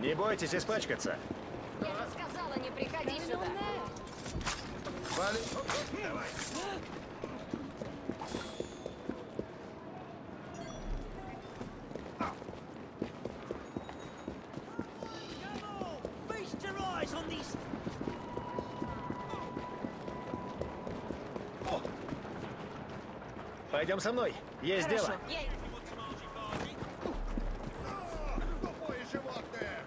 Не бойтесь испачкаться. Я же сказала, не приходи сюда. Давай. Пойдем со мной. Есть Хорошо. дело. Тупое животное!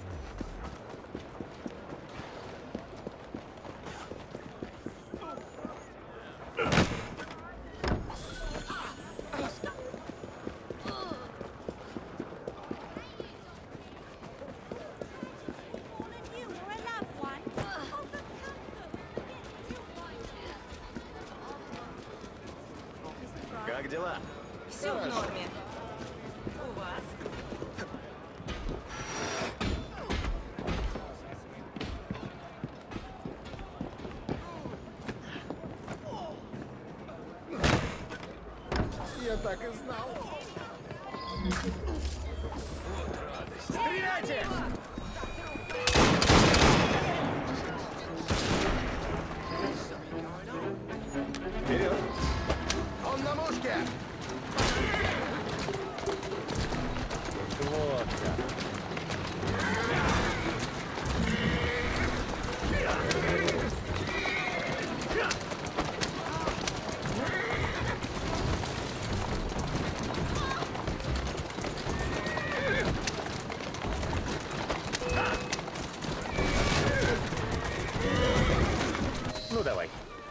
Как дела? Все в норме. У вас? Я так и знал. Стреляйте! Вперед! Он на мушке! Вот как. Ну давай.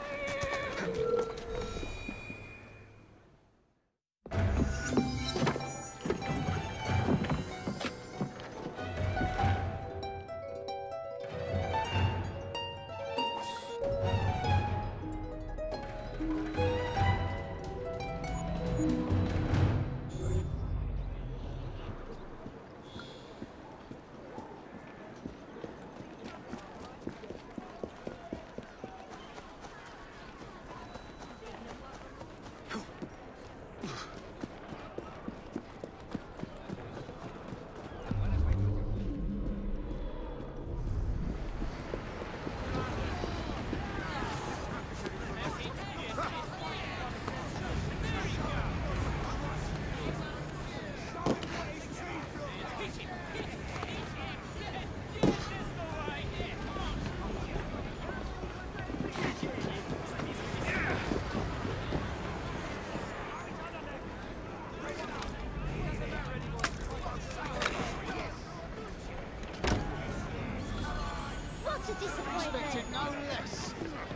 What's a disappointment? No less.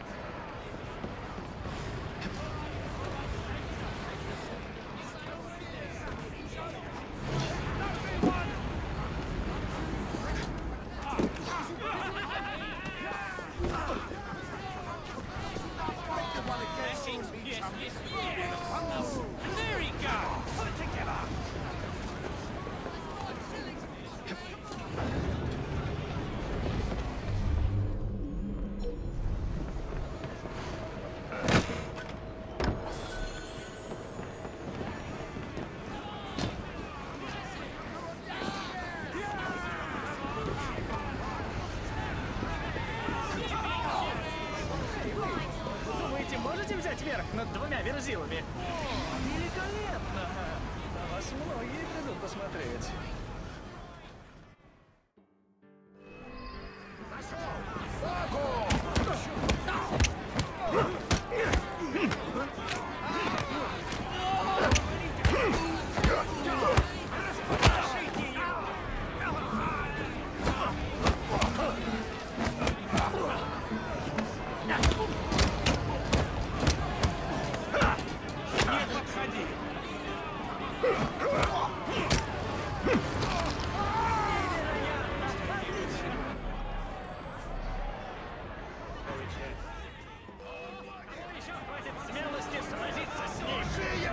There he goes! Put it together! Думаете, можете взять верх над двумя верзилами? Великолепно! На вас многие придут посмотреть. Еще хватит смелости сразиться с ней!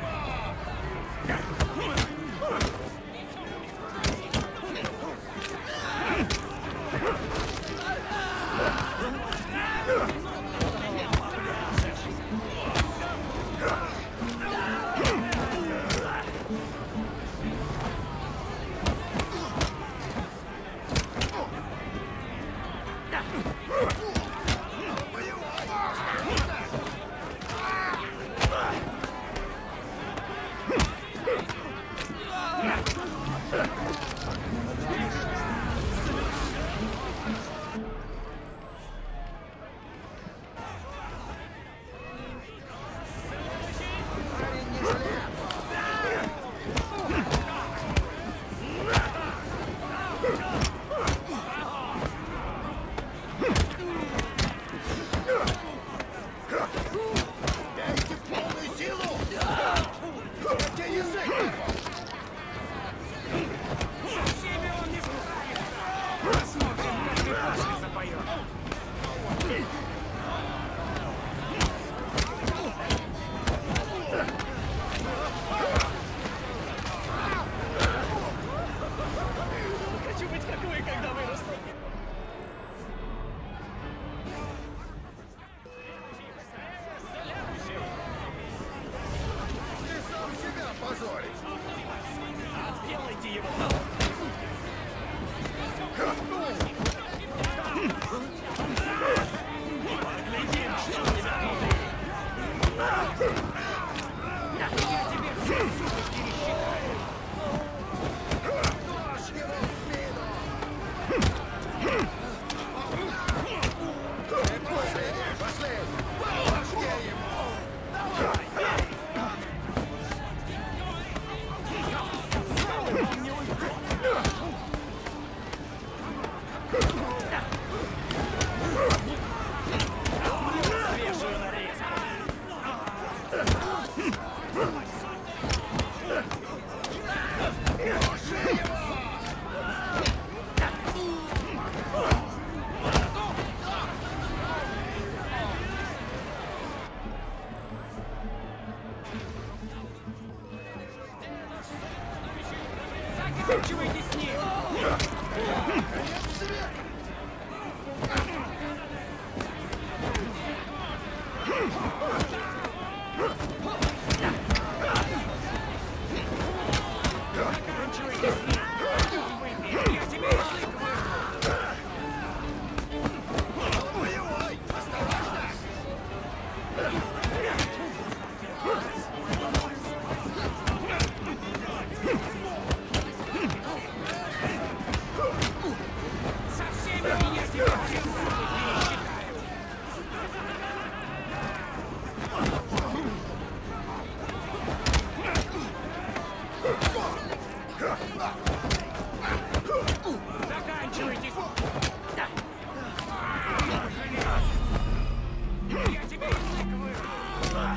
Заканчивайте с ним! Я тебе язык Воевай! Осторожно! со всеми меня тебя пересчитаю! Заканчивайте! Я тебе язык вырву!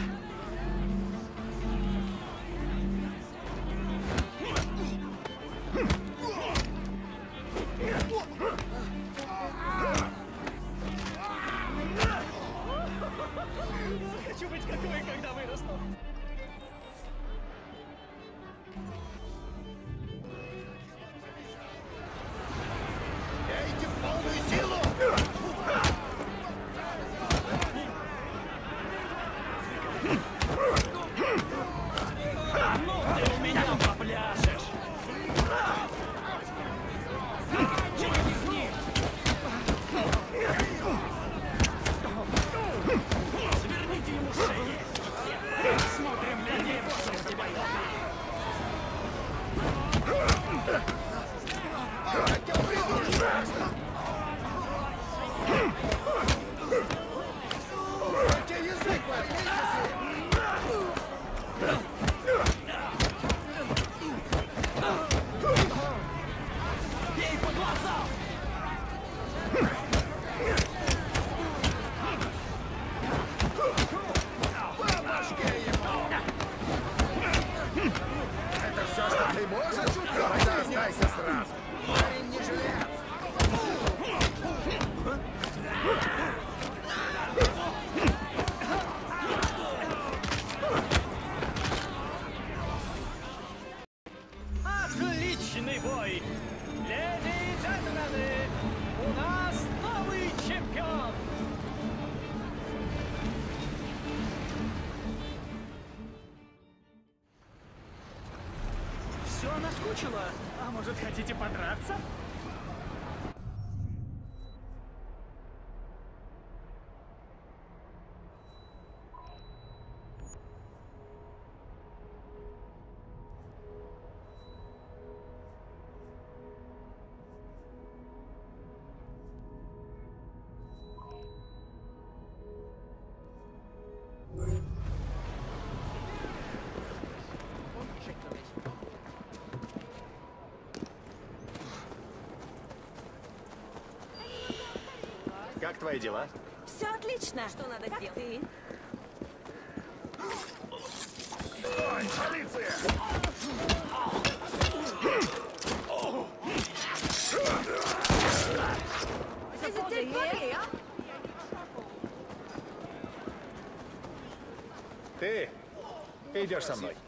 Хочу быть как вы, когда вырасту. Бейте в полную силу! Ну ты у меня попляшешь. Заканчивайте с ним! Сверните ему шеи. Смотрим, где больше у тебя Хотел придушить! Дайте язык, поймите! Бей по глазам! По башке ему! Это все, что ты можешь? Тогда сдайся сразу! Парень не жилец! Отличный бой! Леди и джентльмены, у нас новый чемпион! Все наскучило? А может, хотите подраться? Как твои дела? Все отлично. Что надо сделать? Ты? Ой, полиция! Ты идешь со мной.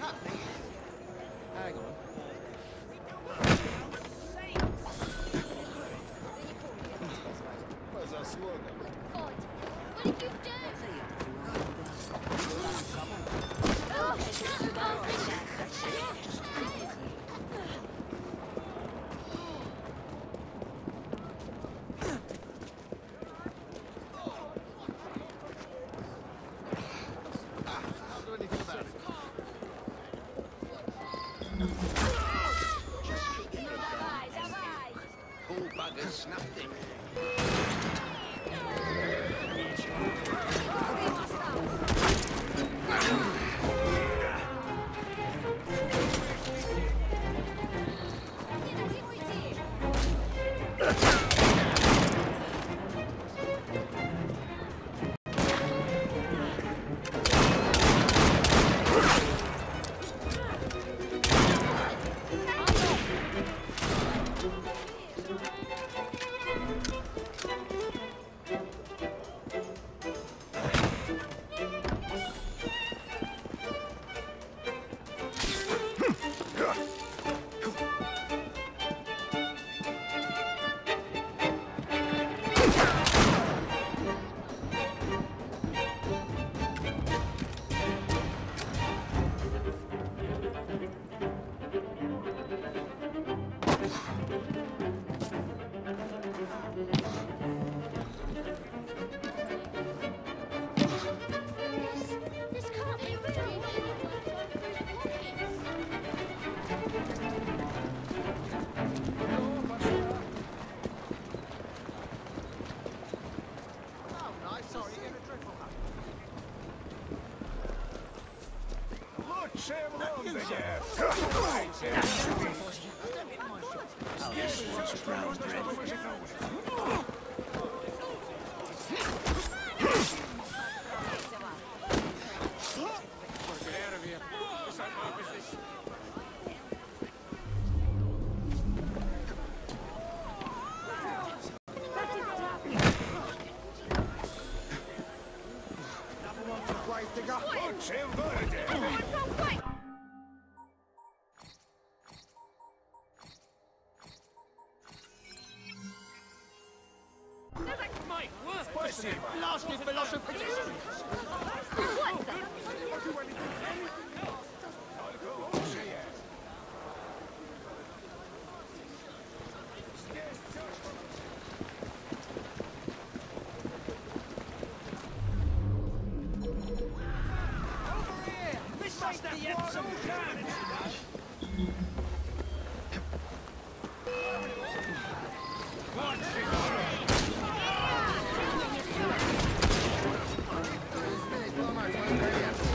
Hang on. Заслуга. What did you do? Can't do anything about it. Давай, давай! Poor bugger snuffed it. Не дай ему идти! This can't be real! Oh, nice. Sorry, you're in a dreadful hole. Лучшее в Лондоне! Place to go. Лучшее в городе! My word! Спасибо! Blasted velocipede. Только лучшее! This must be some carnage! Смей поломать мою карьеру.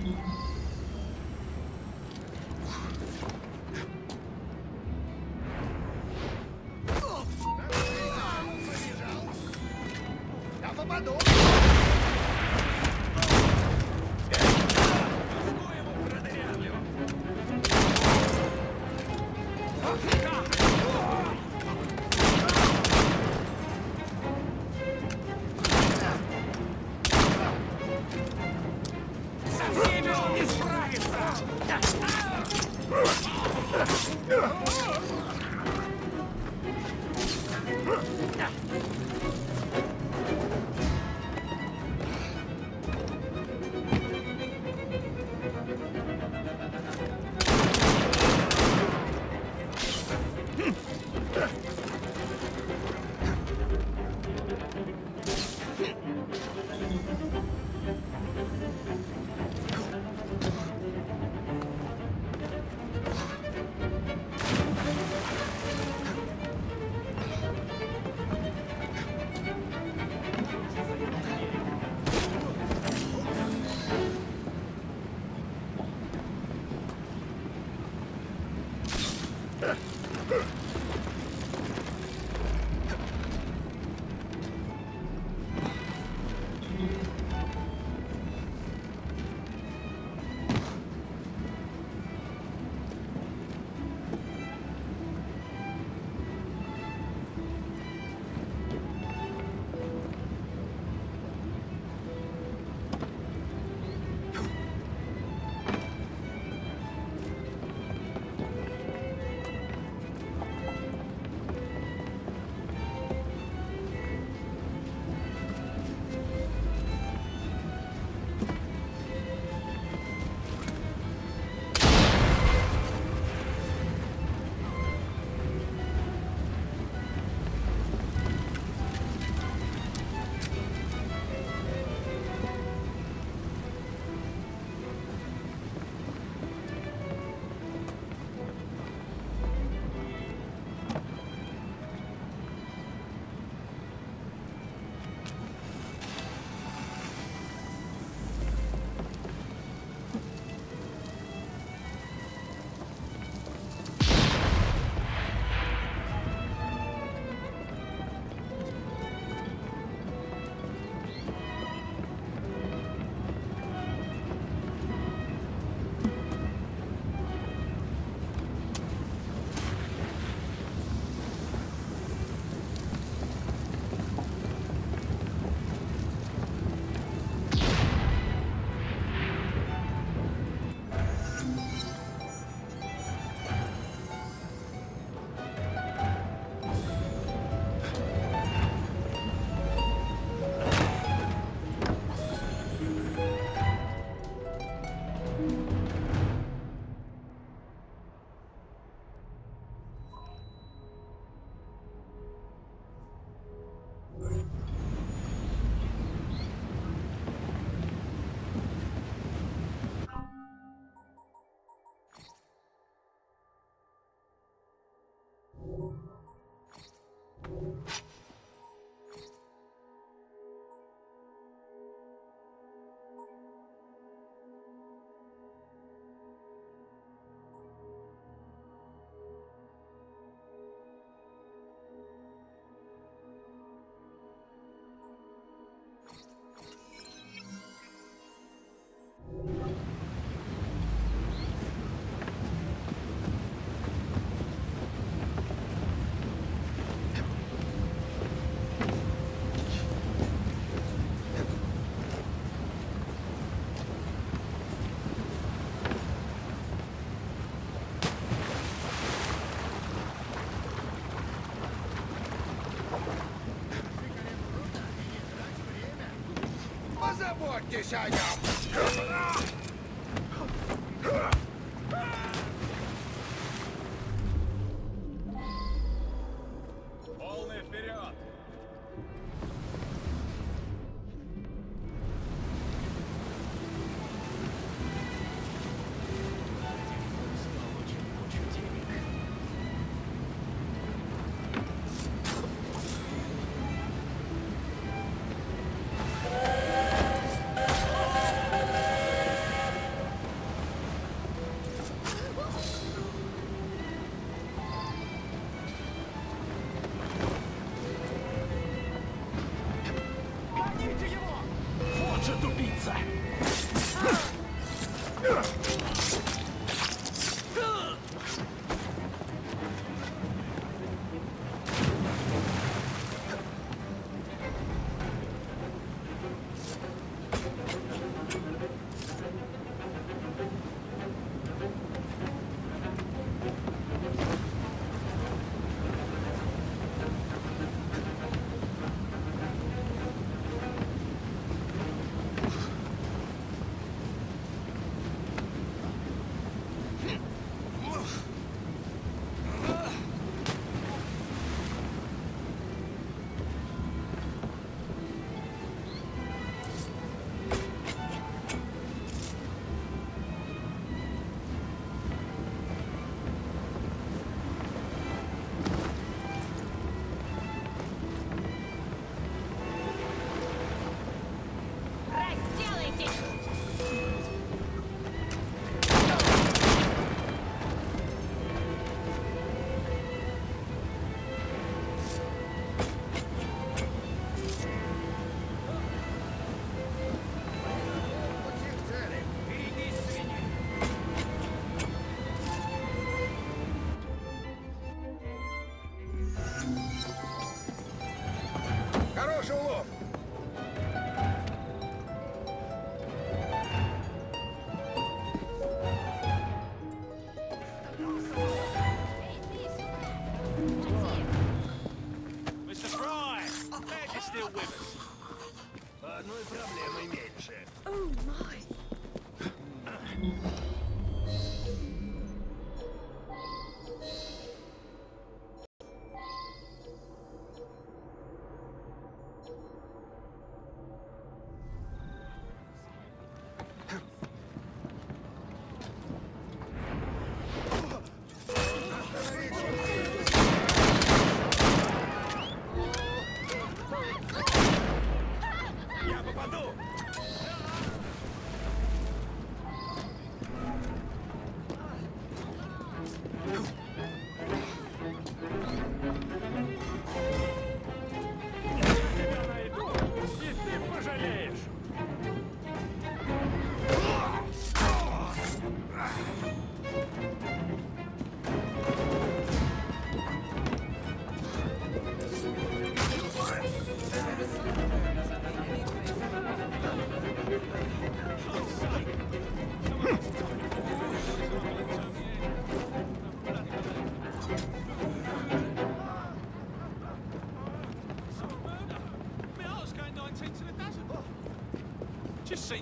Я попаду. Со всеми он не справится! Позаботьтесь о нем! Полный вперед!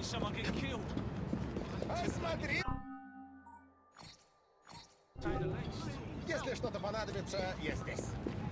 seen someone get killed. Посмотри! Если что-то понадобится, я здесь.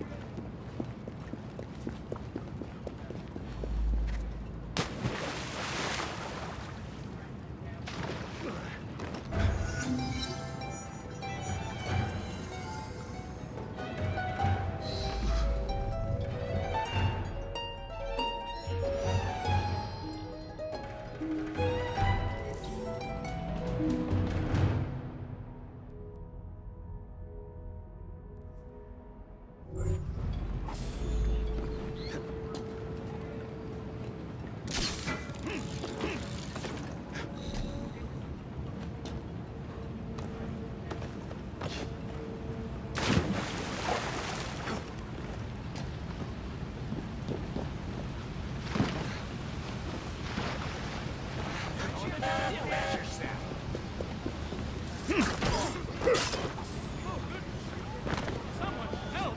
Someone help!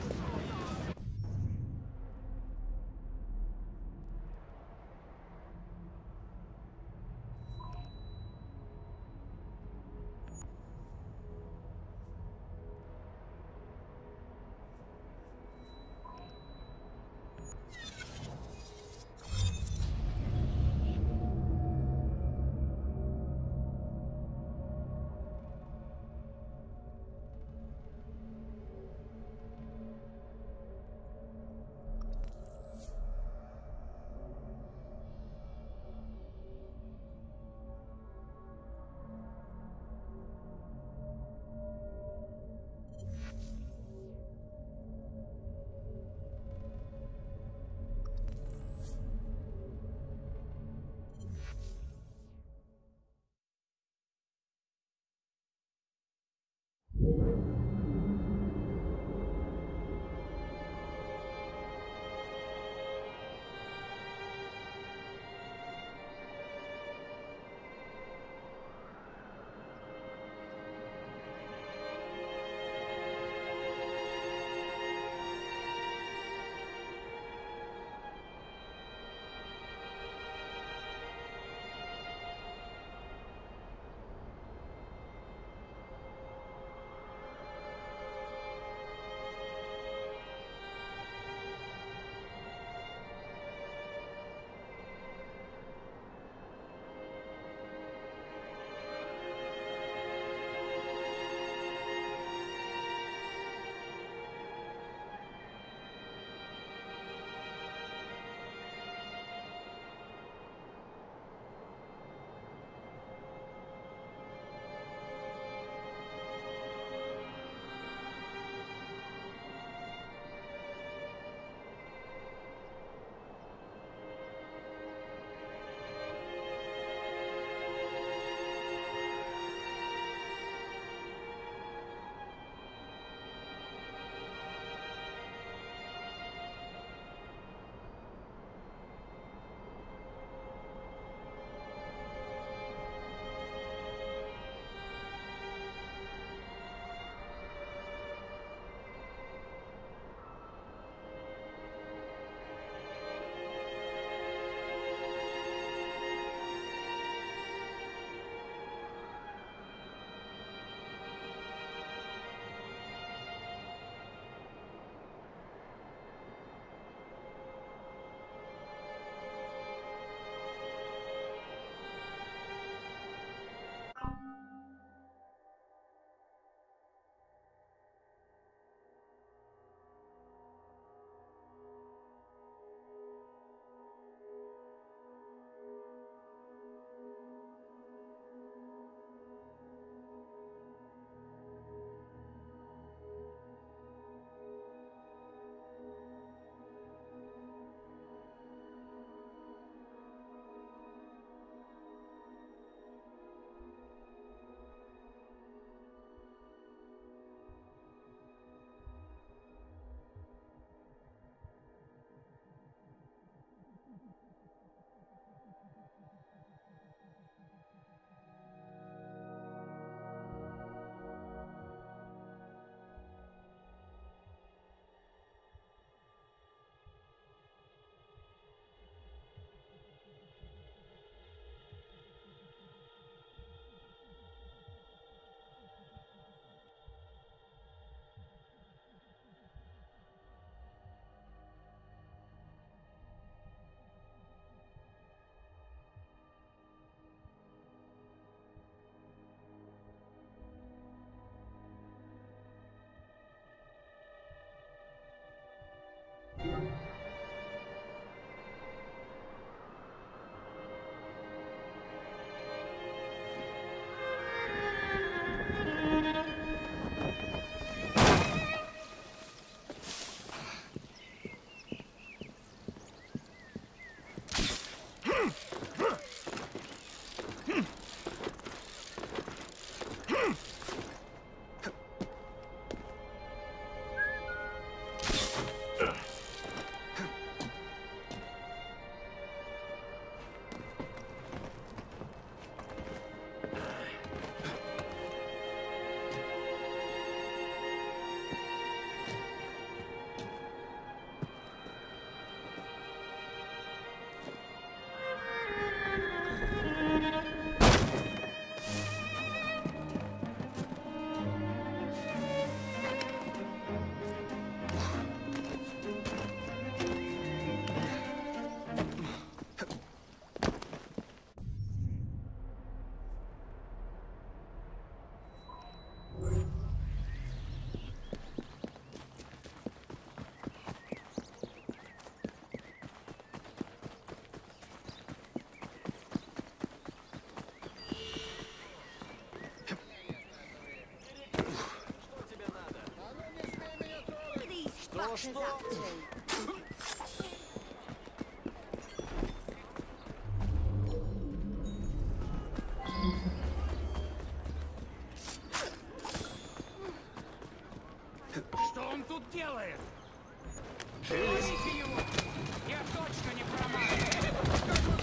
Что? Что он тут делает? Ловите его! Я точно не промажу!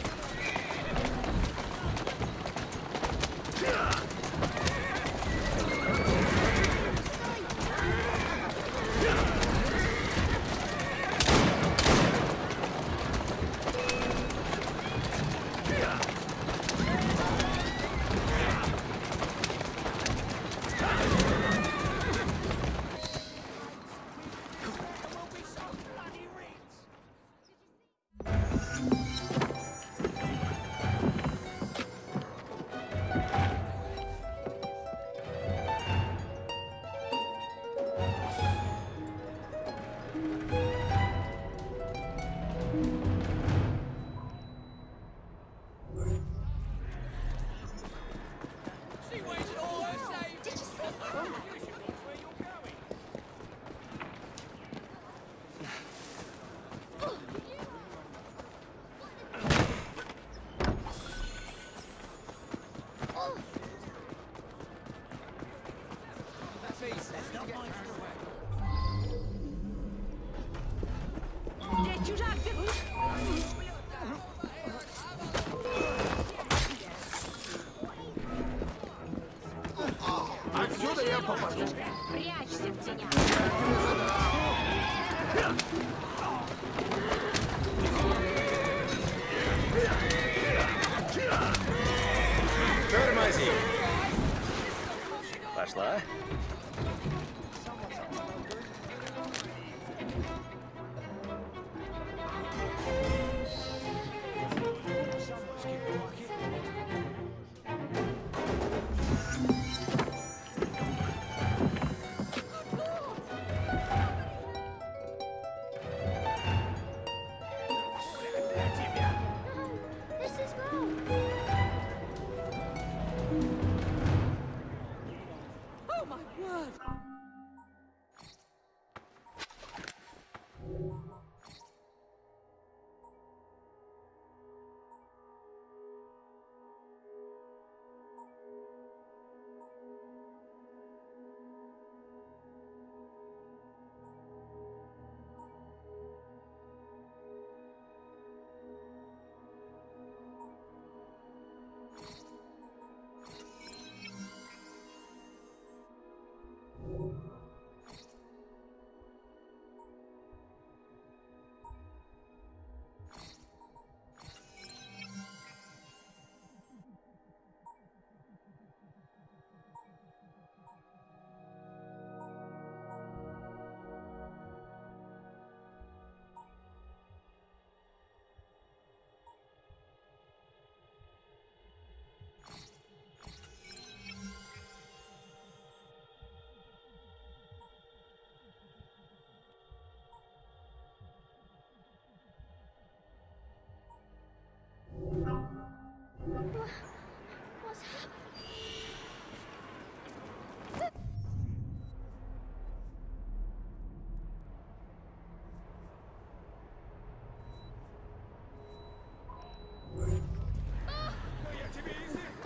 She wasted all her savings! Did you see that? You should look where you're going! That's easy. Not my way. Здесь чужак бегут! Отсюда я попаду. Прячься в тенях. Тормози. Пошла. This is wrong. Oh my word! What's happening? Я тебе язык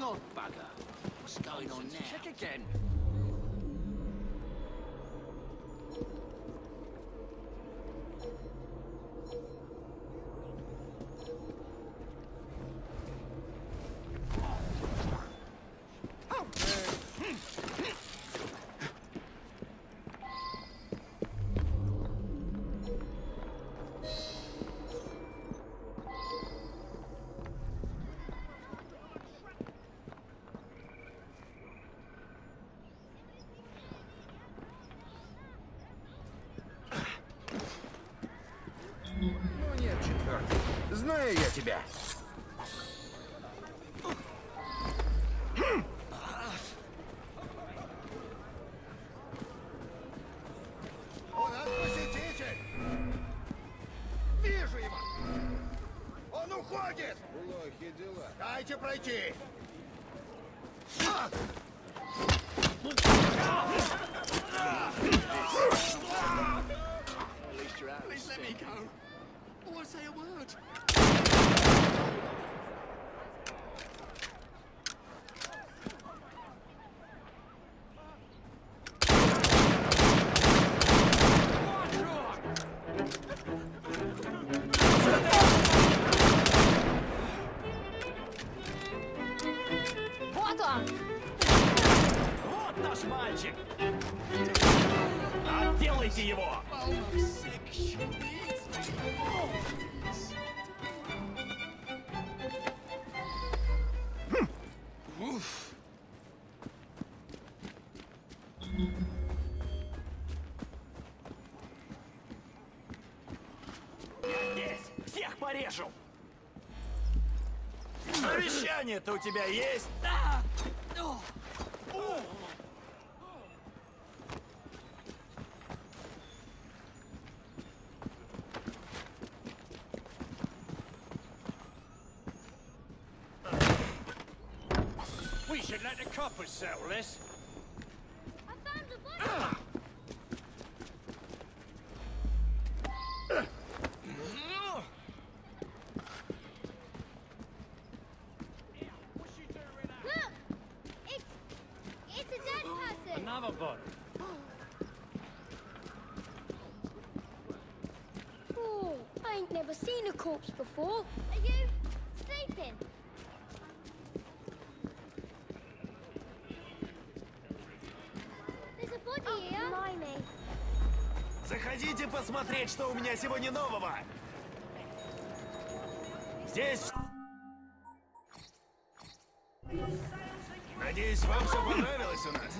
odd bugger. What's going on now? Check again. Ну нет, четвертый. Знаю я тебя. У нас посетитель! Вижу его! Он уходит! Плохие дела. Дайте пройти! Please let me go. I want to say a word. Вот он! Вот наш мальчик! Отделайте его! Oh, I'm sick. She needs me. Oof. Я здесь! Всех порежу! Совещание-то у тебя есть? We should let the coppers settle this. I found a body! Look! It's a dead person! Another body. Oh, I ain't never seen a corpse before. Are you sleeping? There's a body here. Blimey. Заходите посмотреть, что у меня сегодня нового. Здесь... Надеюсь, вам все понравилось у нас.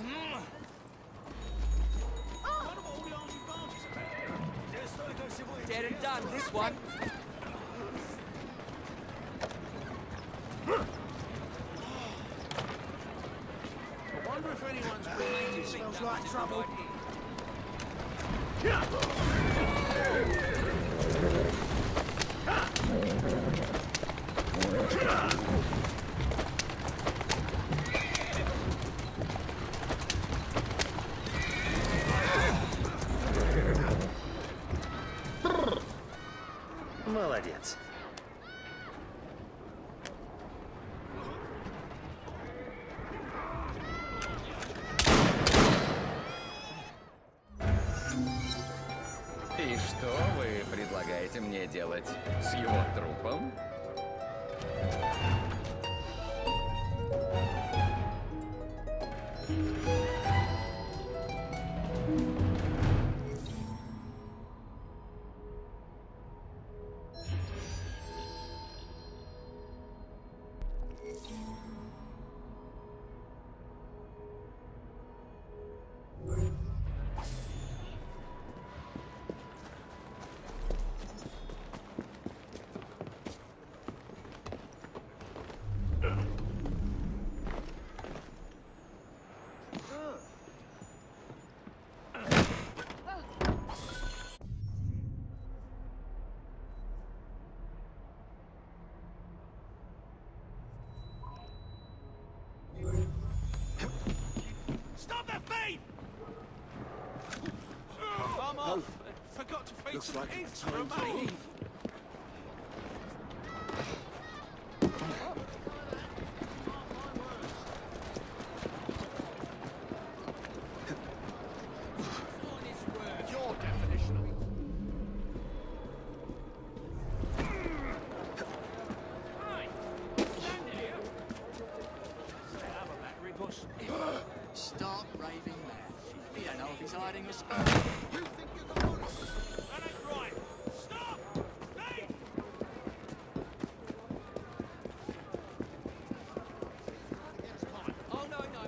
Здесь столько всего Dead and интересного. done, this one. I wonder if anyone's been It smells like trouble. Молодец. И что вы предлагаете мне делать с его трупом? Stop that feed! I'm off. Forgot to feed Looks some like pigs it's for a time to mate. leave. he's hiding us. You think you're the bullet? That ain't right. Stop! Hey! Oh, no, no.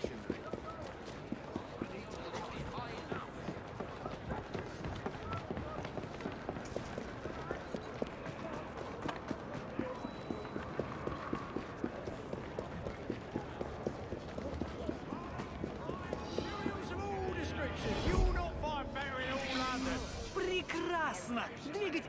Of all description, you'll not find better in all London. Прекрасно! Двигать...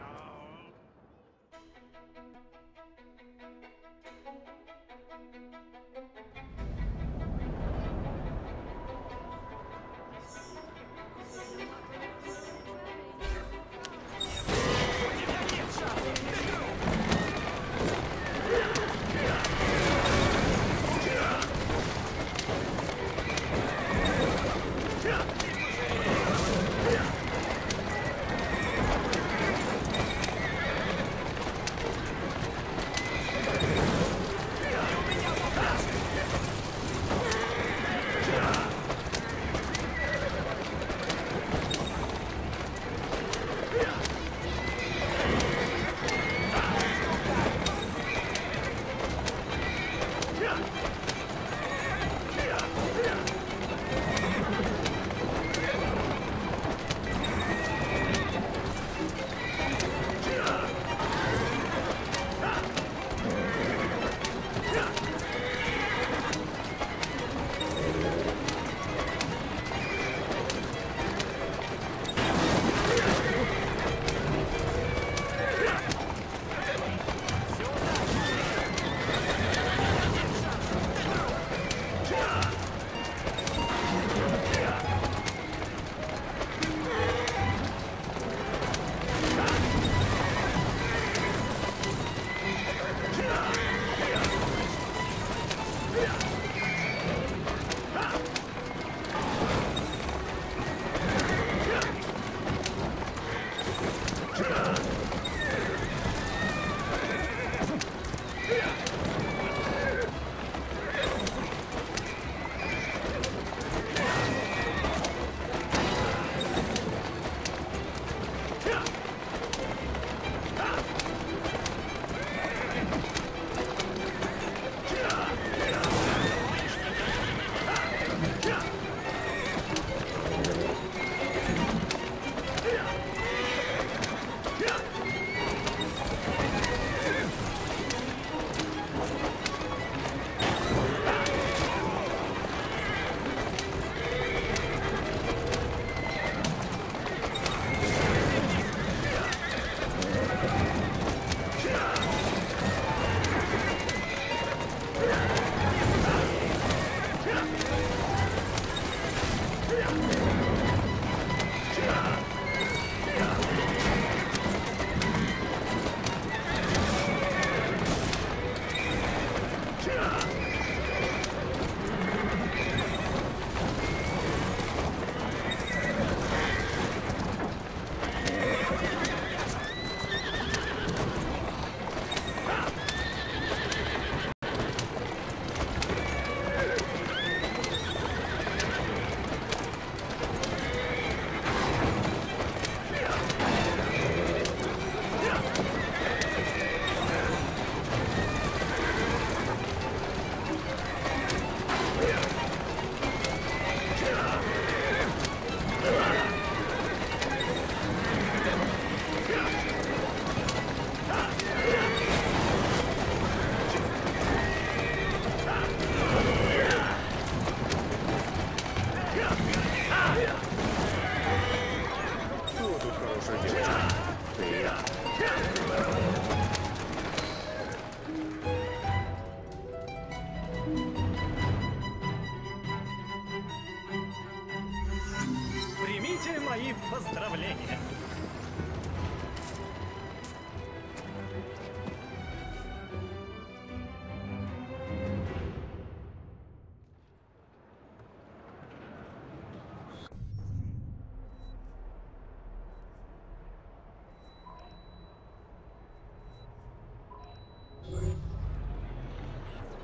Примите мои поздравления.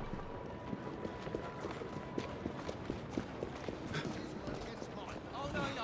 Oh, no, no.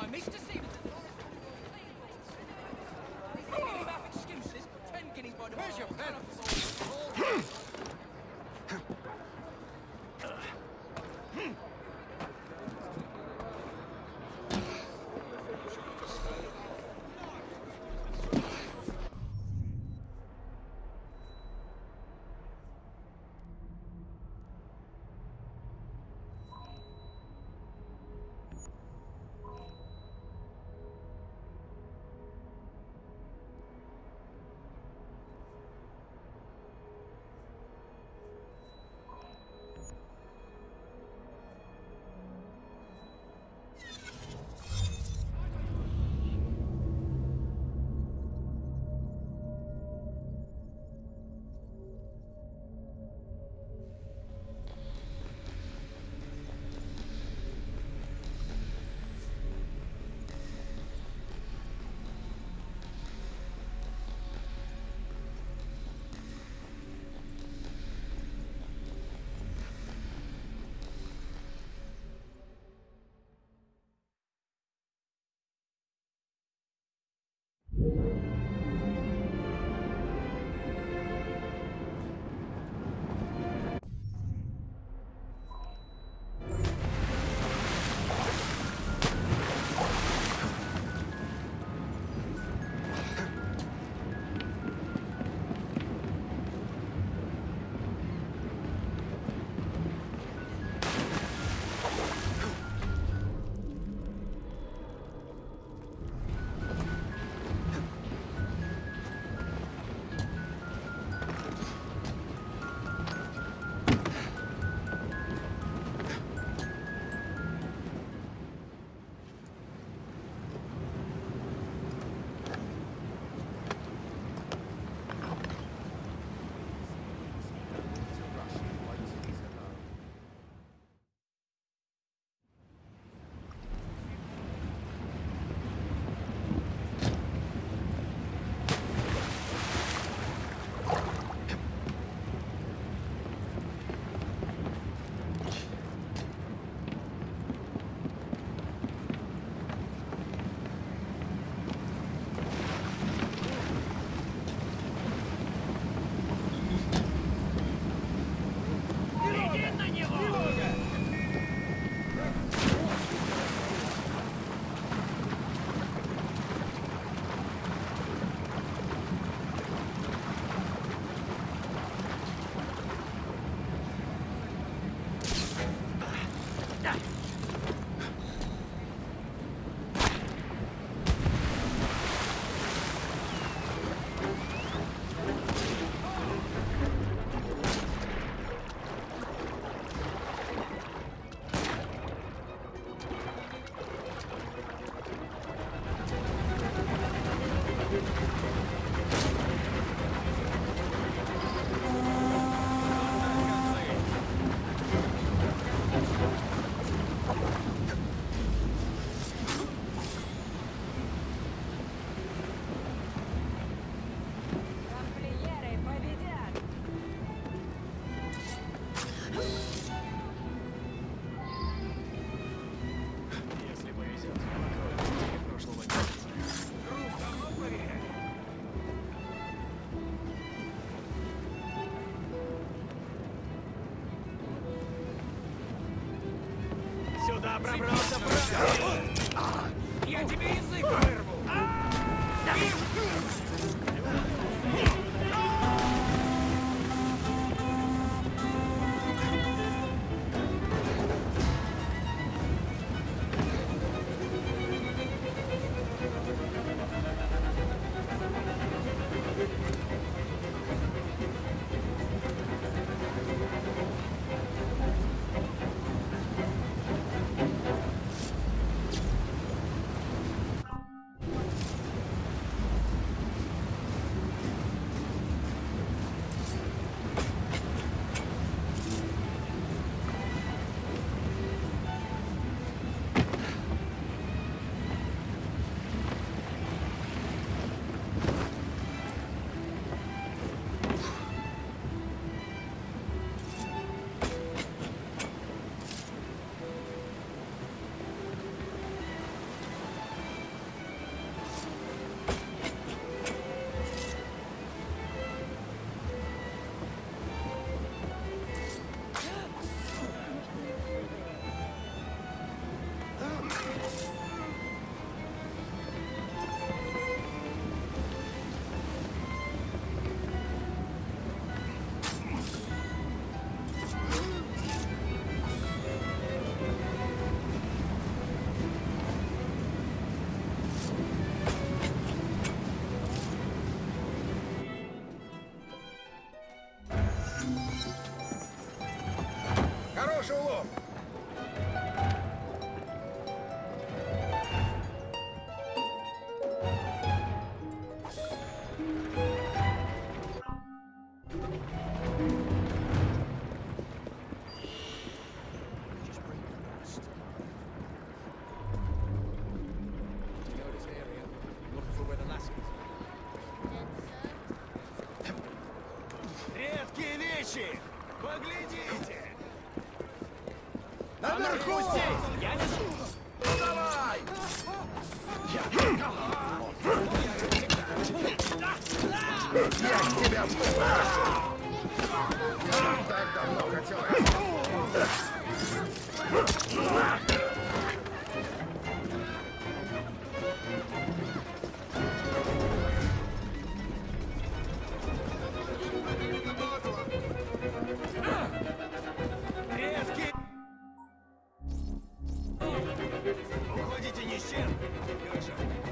Я пробрался правда. Я тебе язык вырву. Хороший улов! Редкие вещи! Поглядите! Наверху! Я не Ну давай! Я тебя попрошу! Так давно хотел. редкие! Уходите ни с чем! Хорошо.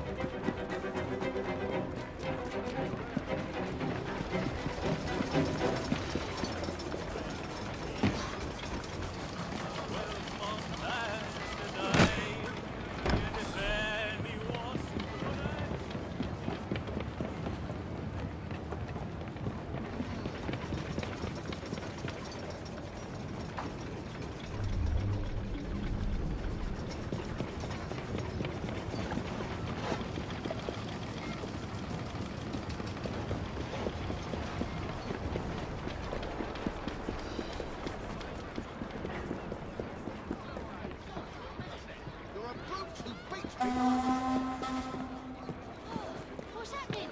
What's happening?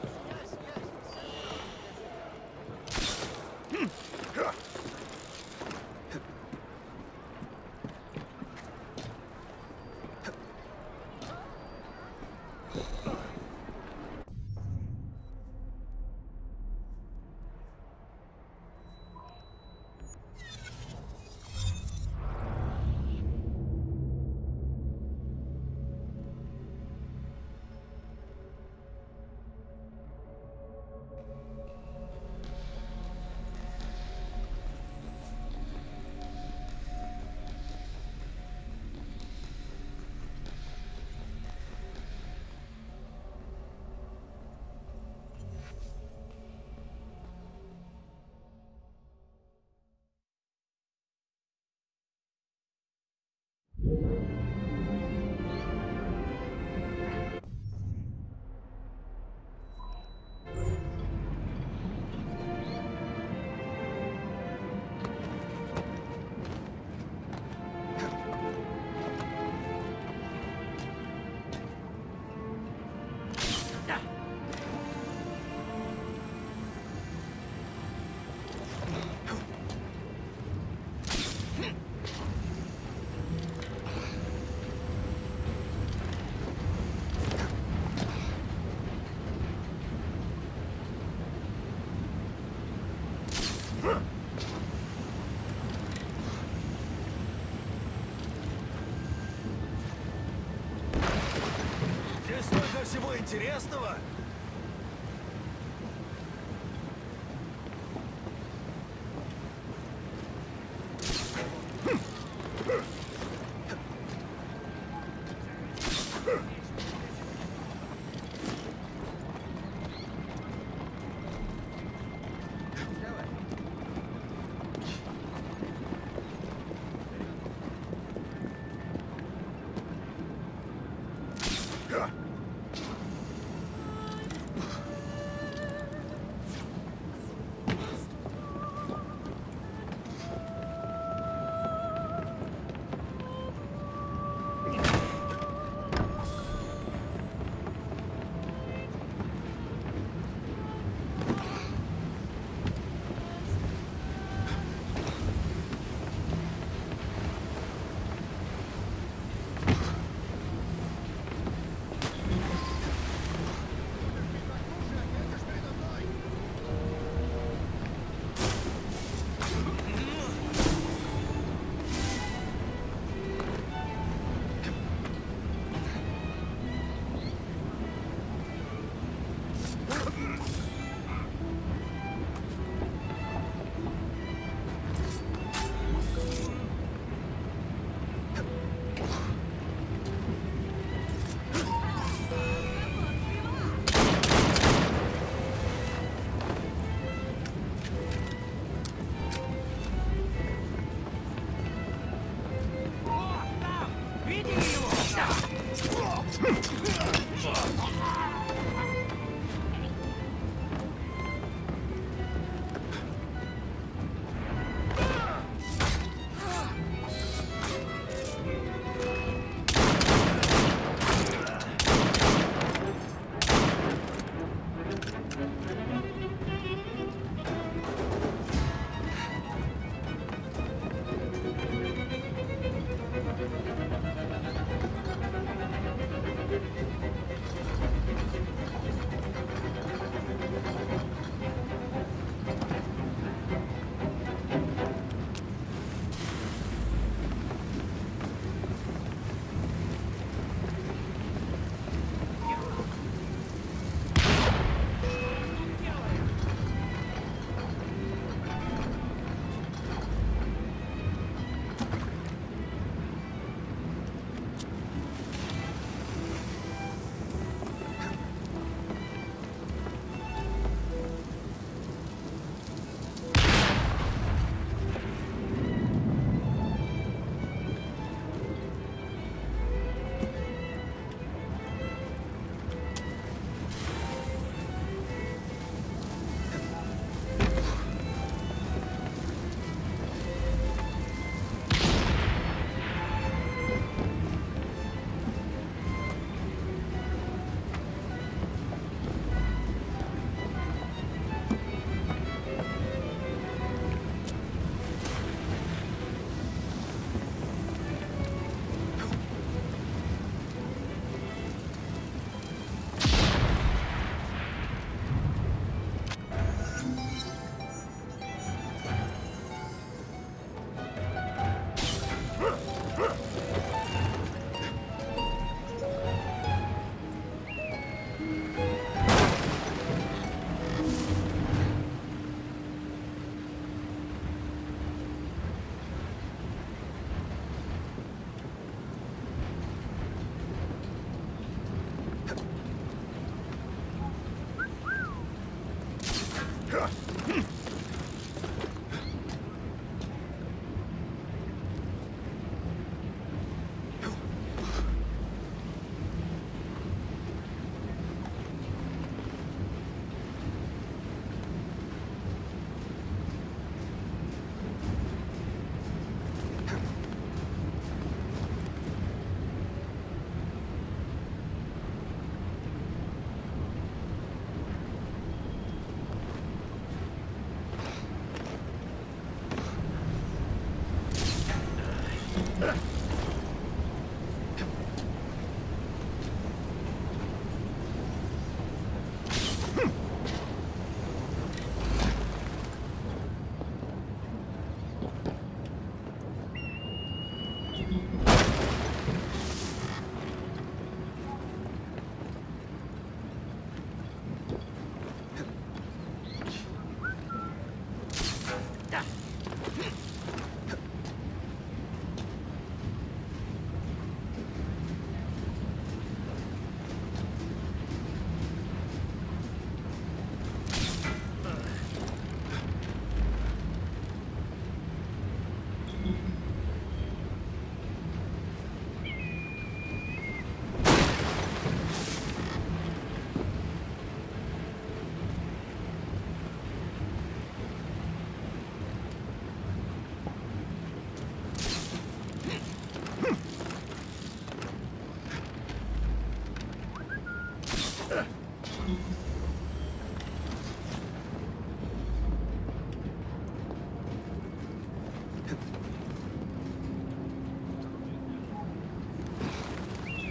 Здесь столько всего интересного.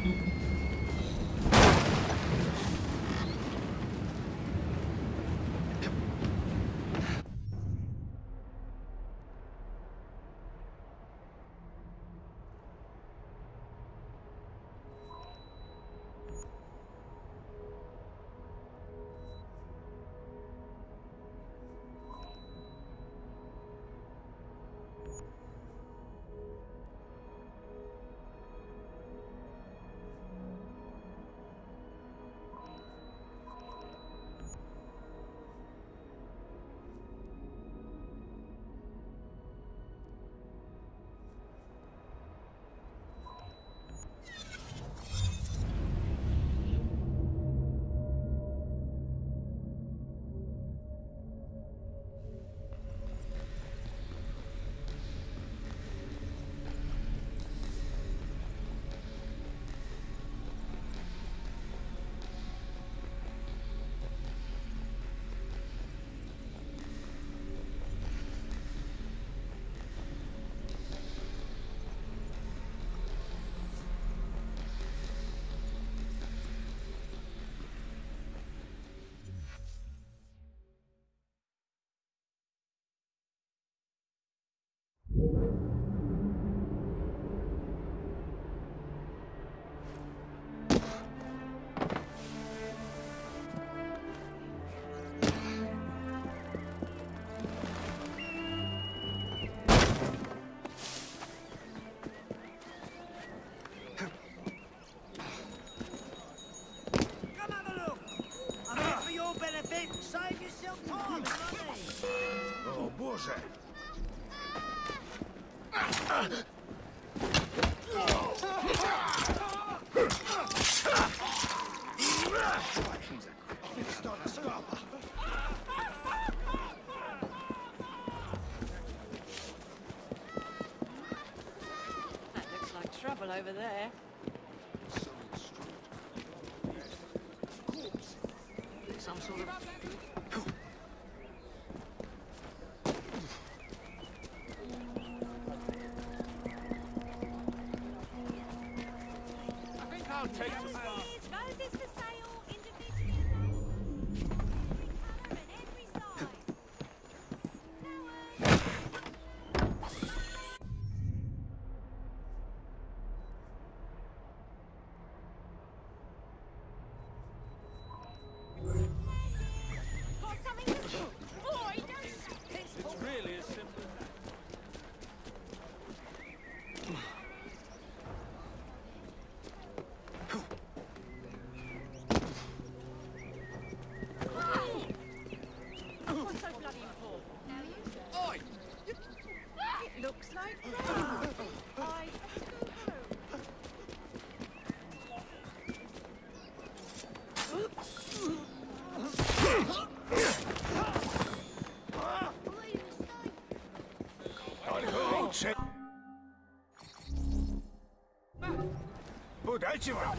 Come have a look. I'm here for your benefit. Save yourself time and money. О, боже! That looks like trouble over there. Some sort of... I think I'll take some... Roses for sale, individually arranged. Every colour and every size. Got something to... Boy, don't... It's really as simple as that. What's so bloody important? Oi! It looks like I... Лучше! Удачи вам!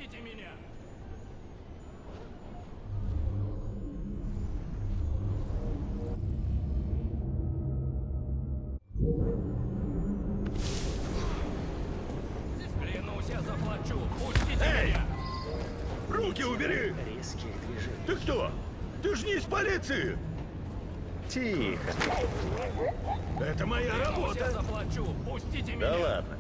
Пустите меня! Клянусь, я заплачу! Пустите меня! Руки убери! Резкие движения. Ты кто? Ты ж не из полиции! Тихо. Это моя Клянусь, я работа! заплачу! Пустите меня! Да ладно.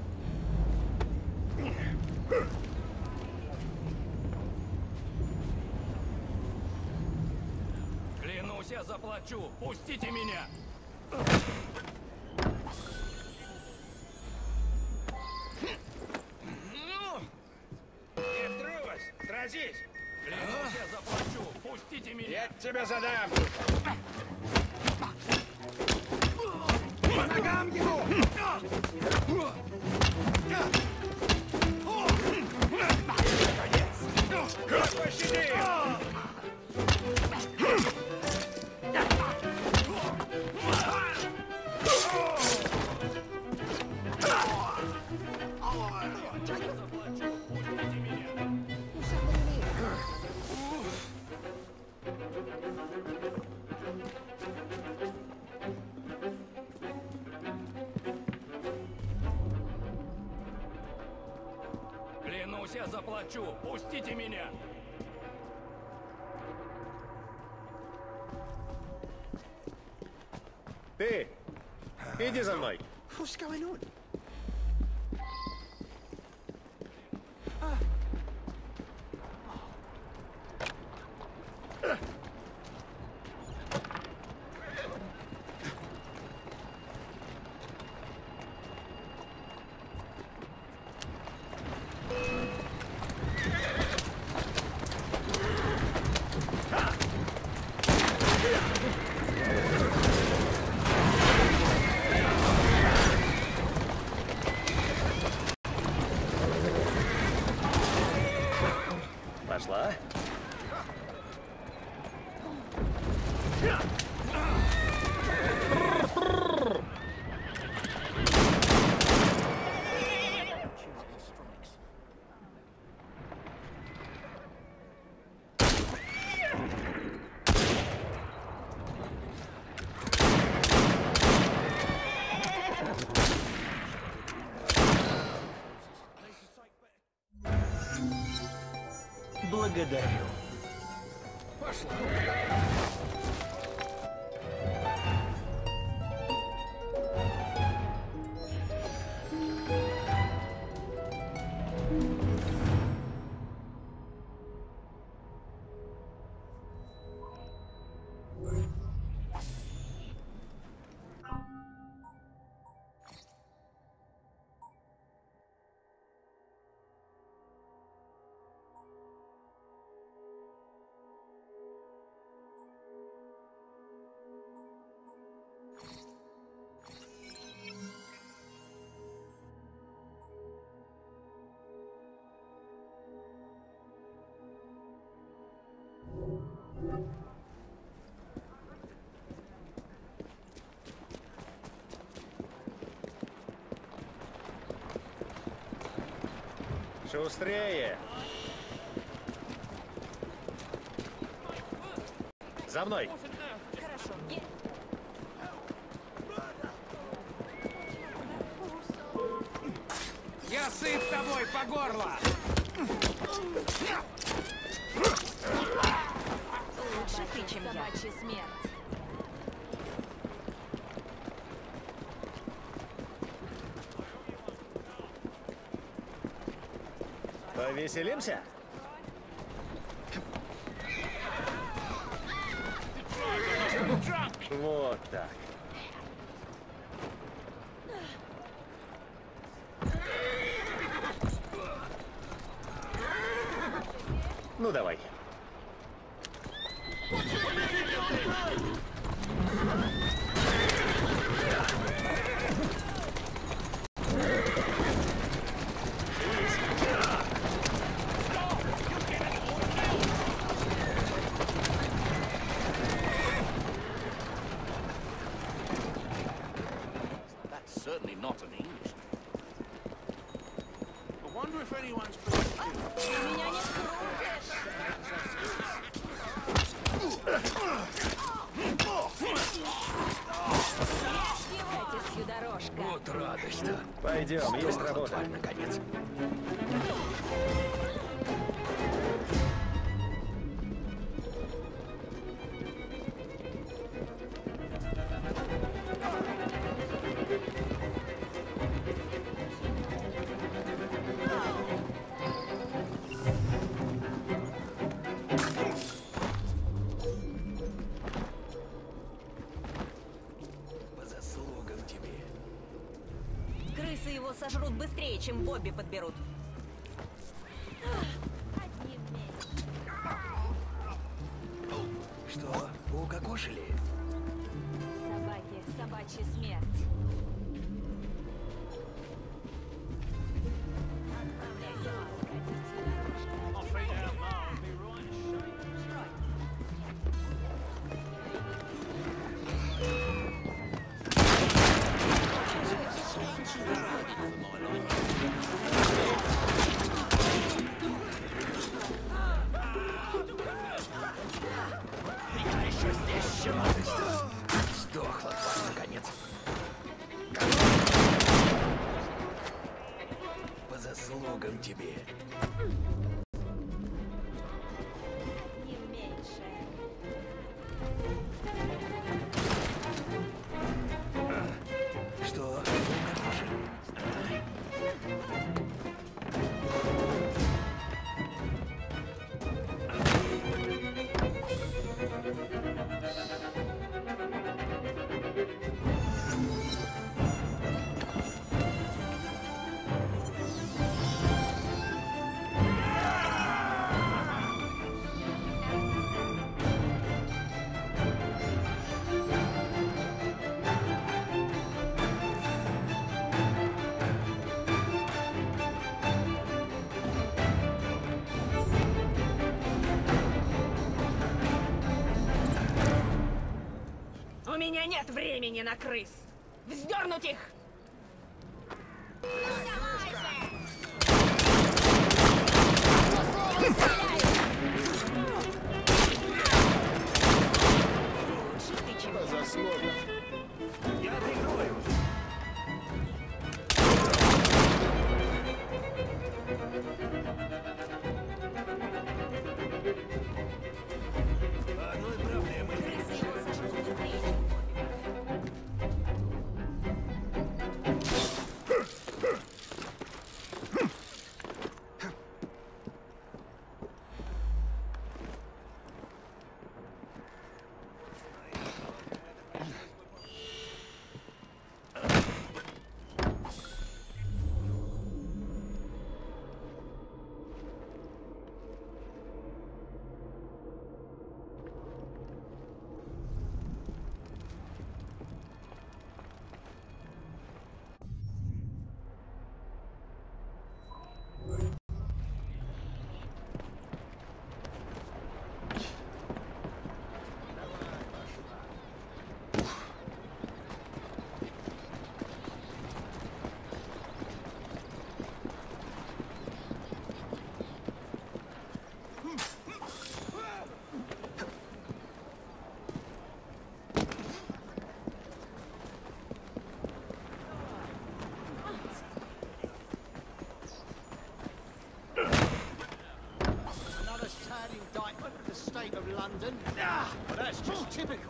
Клянусь, я заплачу! Пустите меня! Не трусь! Сразись! Клянусь, я заплачу! Пустите меня! Я тебя задам! По ногам ему! Пощади! Клянусь, я заплачу! Пустите меня! Ты, иди за мной. What's going on? Пошла. Благодарю. Шустрее! За мной! Я сыт тобой по горло! Лучше ты, чем я. Собачья смерть. Повеселимся? Вот так. Ну, давай. That's certainly not an Englishman. I wonder if for anyone's protection. Меня не скрутишь. Съезжайте всю дорожку. Вот радость-то. Пойдем, есть работа. Тварь, наконец. По заслугам тебе. Крысы его сожрут быстрее, чем Бобби подберут. Одним меньше. Что, укокошили? Собаки, собачья смерть. Отправляйся восходить дорожку. Сдохла, тварь, наконец. По заслугам тебе. Не меньше. Что, укокошили? У меня нет времени на крыс. Вздернуть их! Лучше ты, чем По заслугам. Я прикрою. Одной проблемы. крысы его сожрут быстрее, чем Бобби. Another sad indictment of the state of London. Ah, but that's just typical.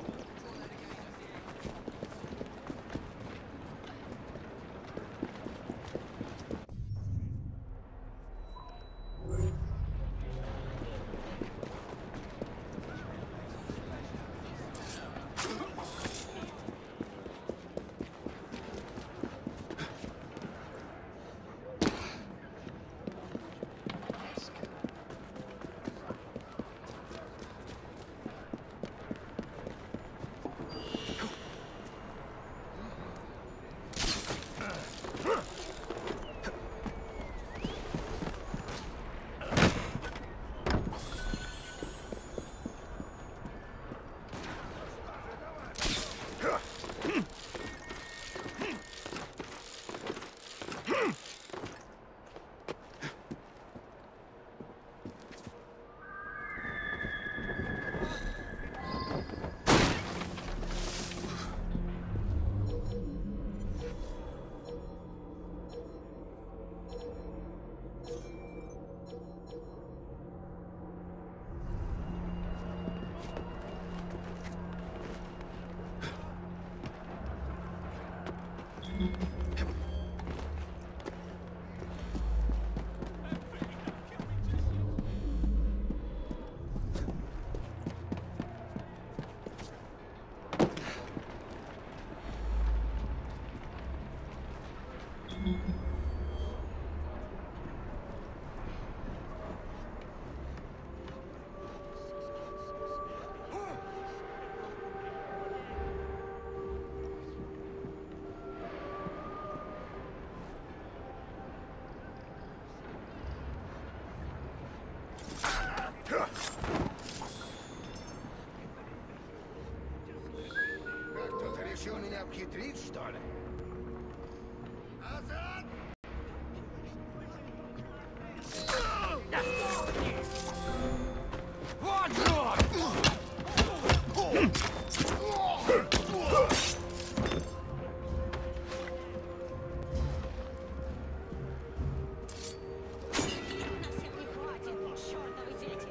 На всех не хватит, чертовы дети.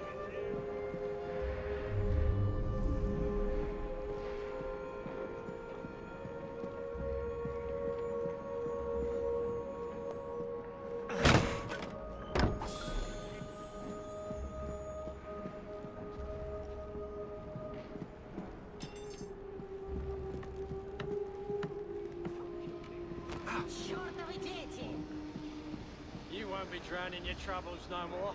Чертовы дети! You won't be drowning your troubles no more.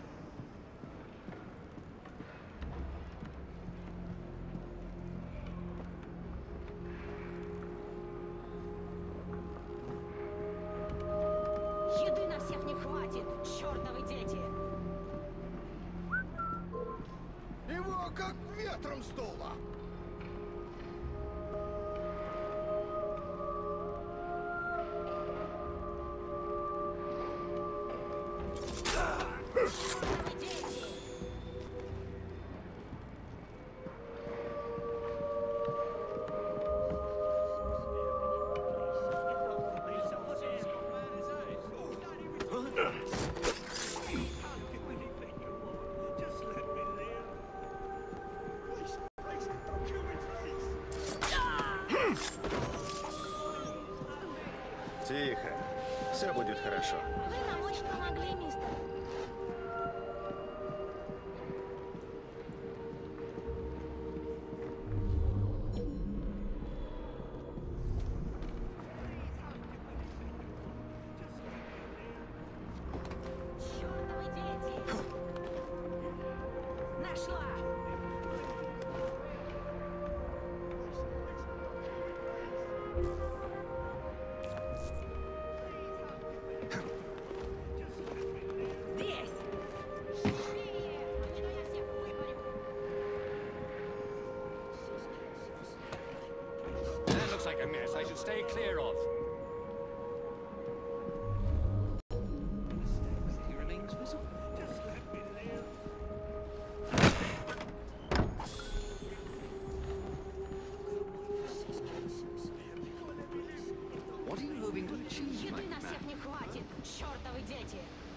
Еды на всех не хватит, чертовы дети! Его как ветром сдуло. Чертовы дети! Тихо. Все будет хорошо. Вы нам очень помогли, мистер. Чертовы дети! Нашла! Здесь! Живее! А не то я всех выпарю! That looks like a mess I should stay clear of. He remains visible. What are you hoping to achieve, Еды my на man? всех не хватит, чертовы дети!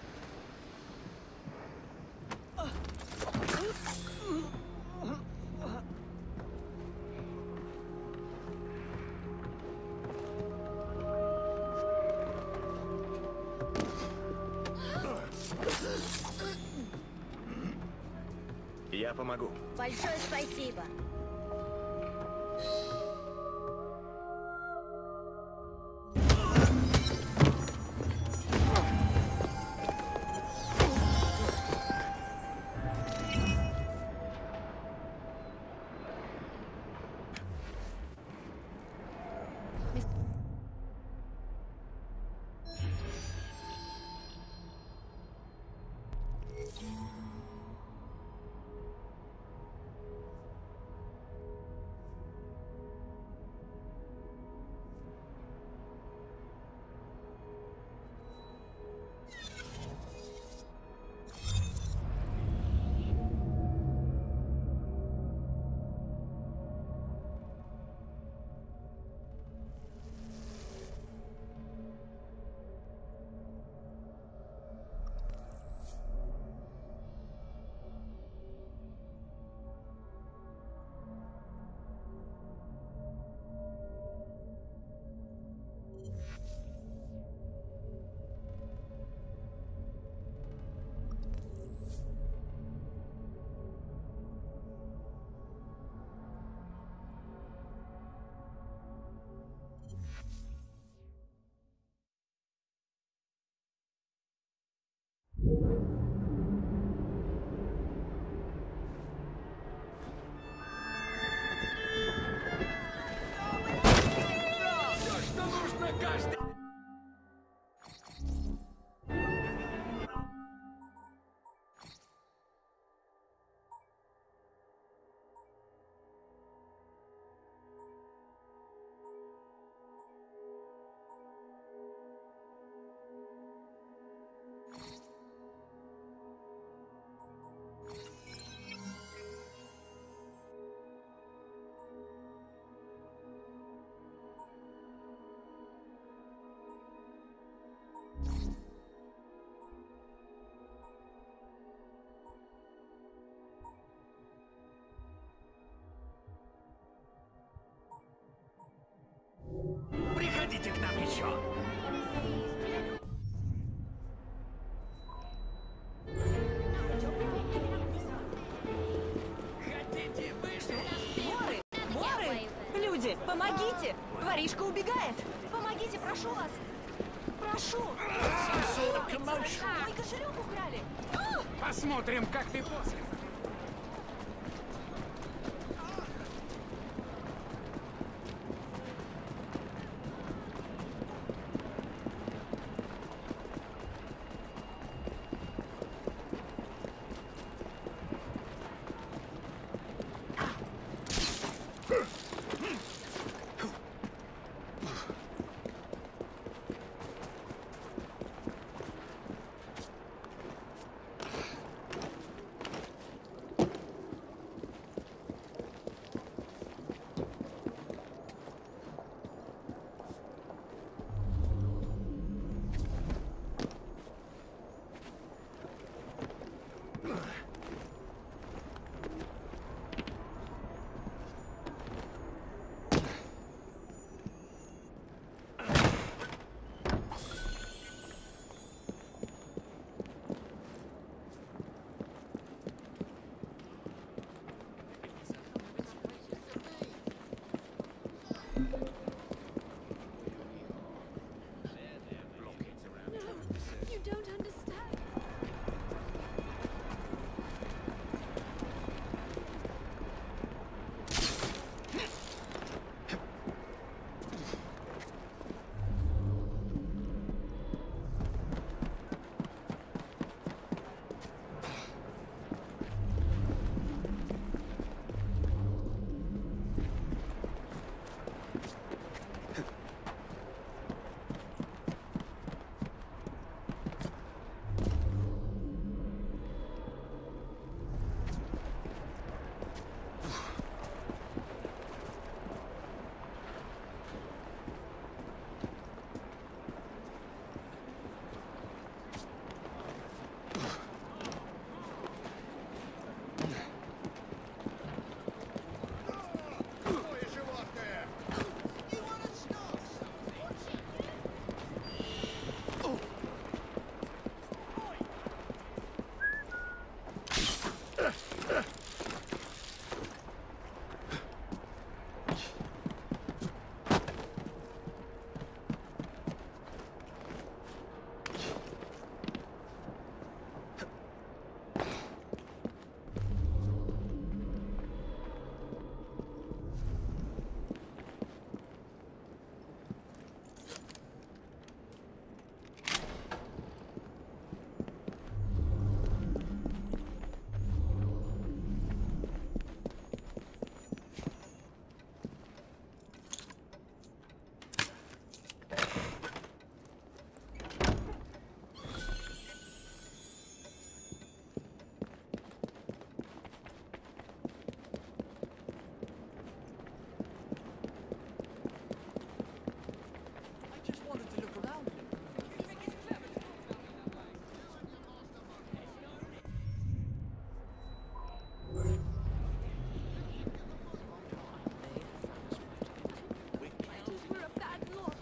Я помогу. Большое спасибо. Воришка убегает! Помогите, прошу вас! Прошу! Мой кошелек украли! Посмотрим, как ты после. You don't understand. Ой, животное! I just wanted to look around. We're a bad lot.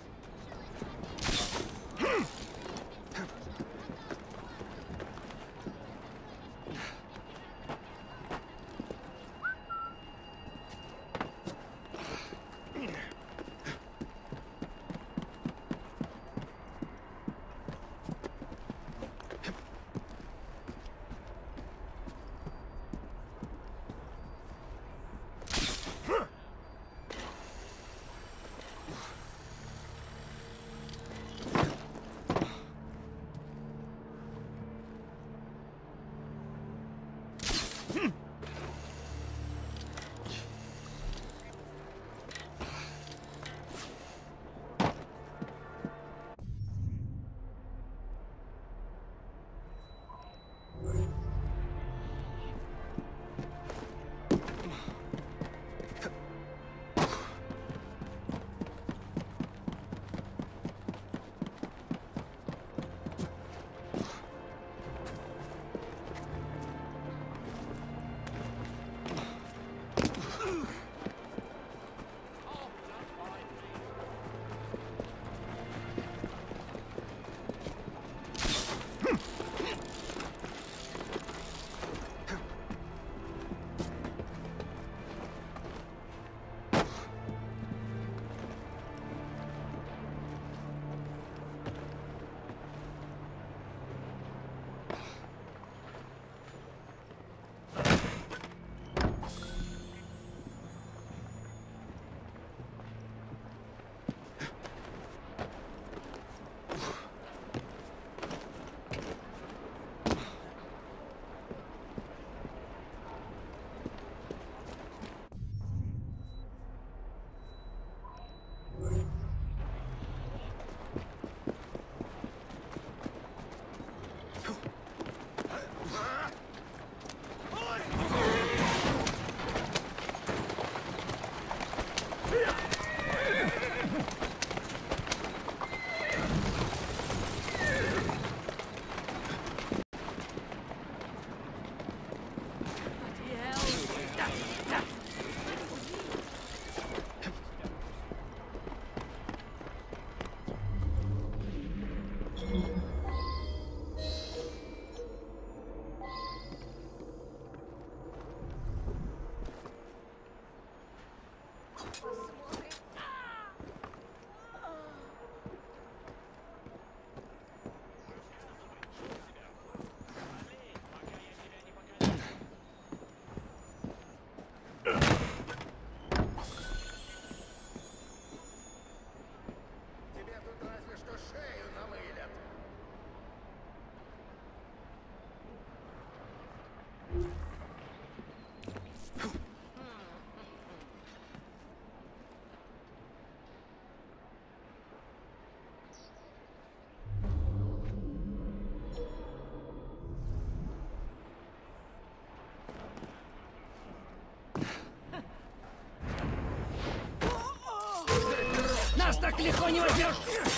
Далеко не возьмешь!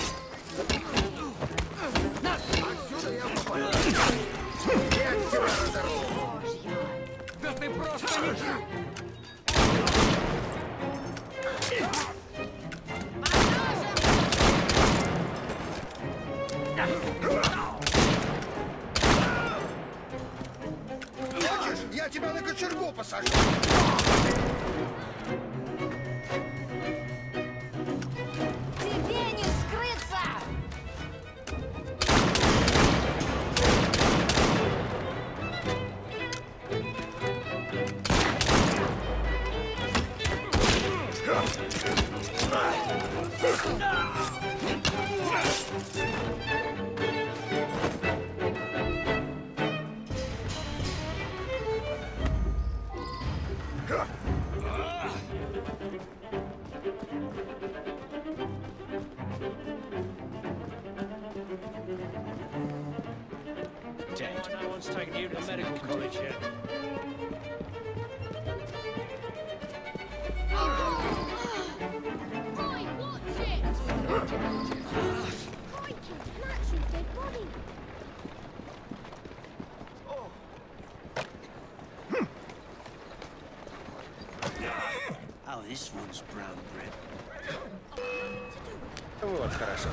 Отсюда я попал. Я тебя разорву. Да ты просто не... Хочешь, я тебя на кочергу посажу? Тебе не скрыться! No one's taken you to medical college yet. Oi, watch it! Crikey, an actual dead body. Oh, this one's brown bread. Вот, хорошо.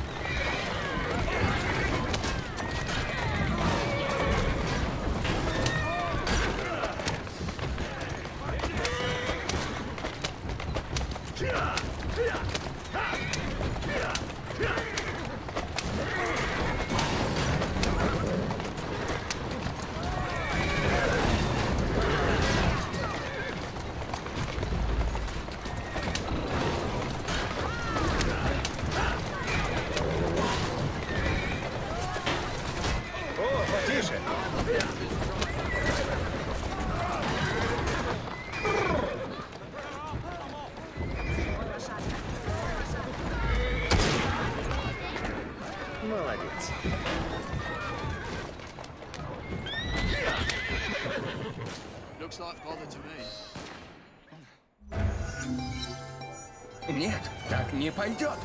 О, потише. Молодец. Looks like bother to me. Нет, так не пойдет.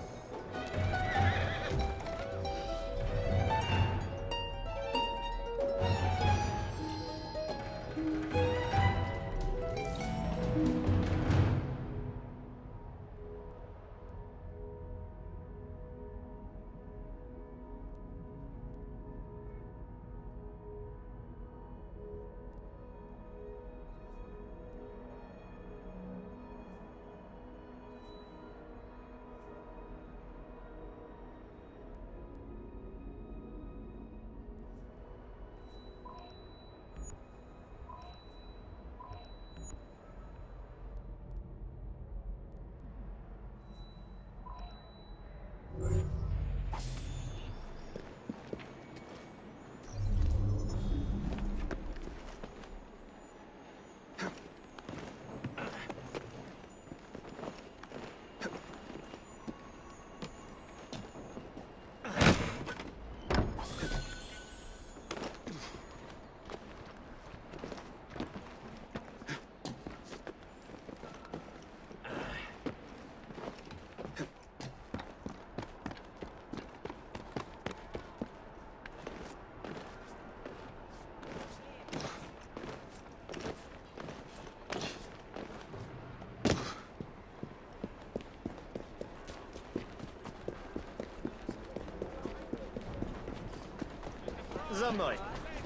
За мной.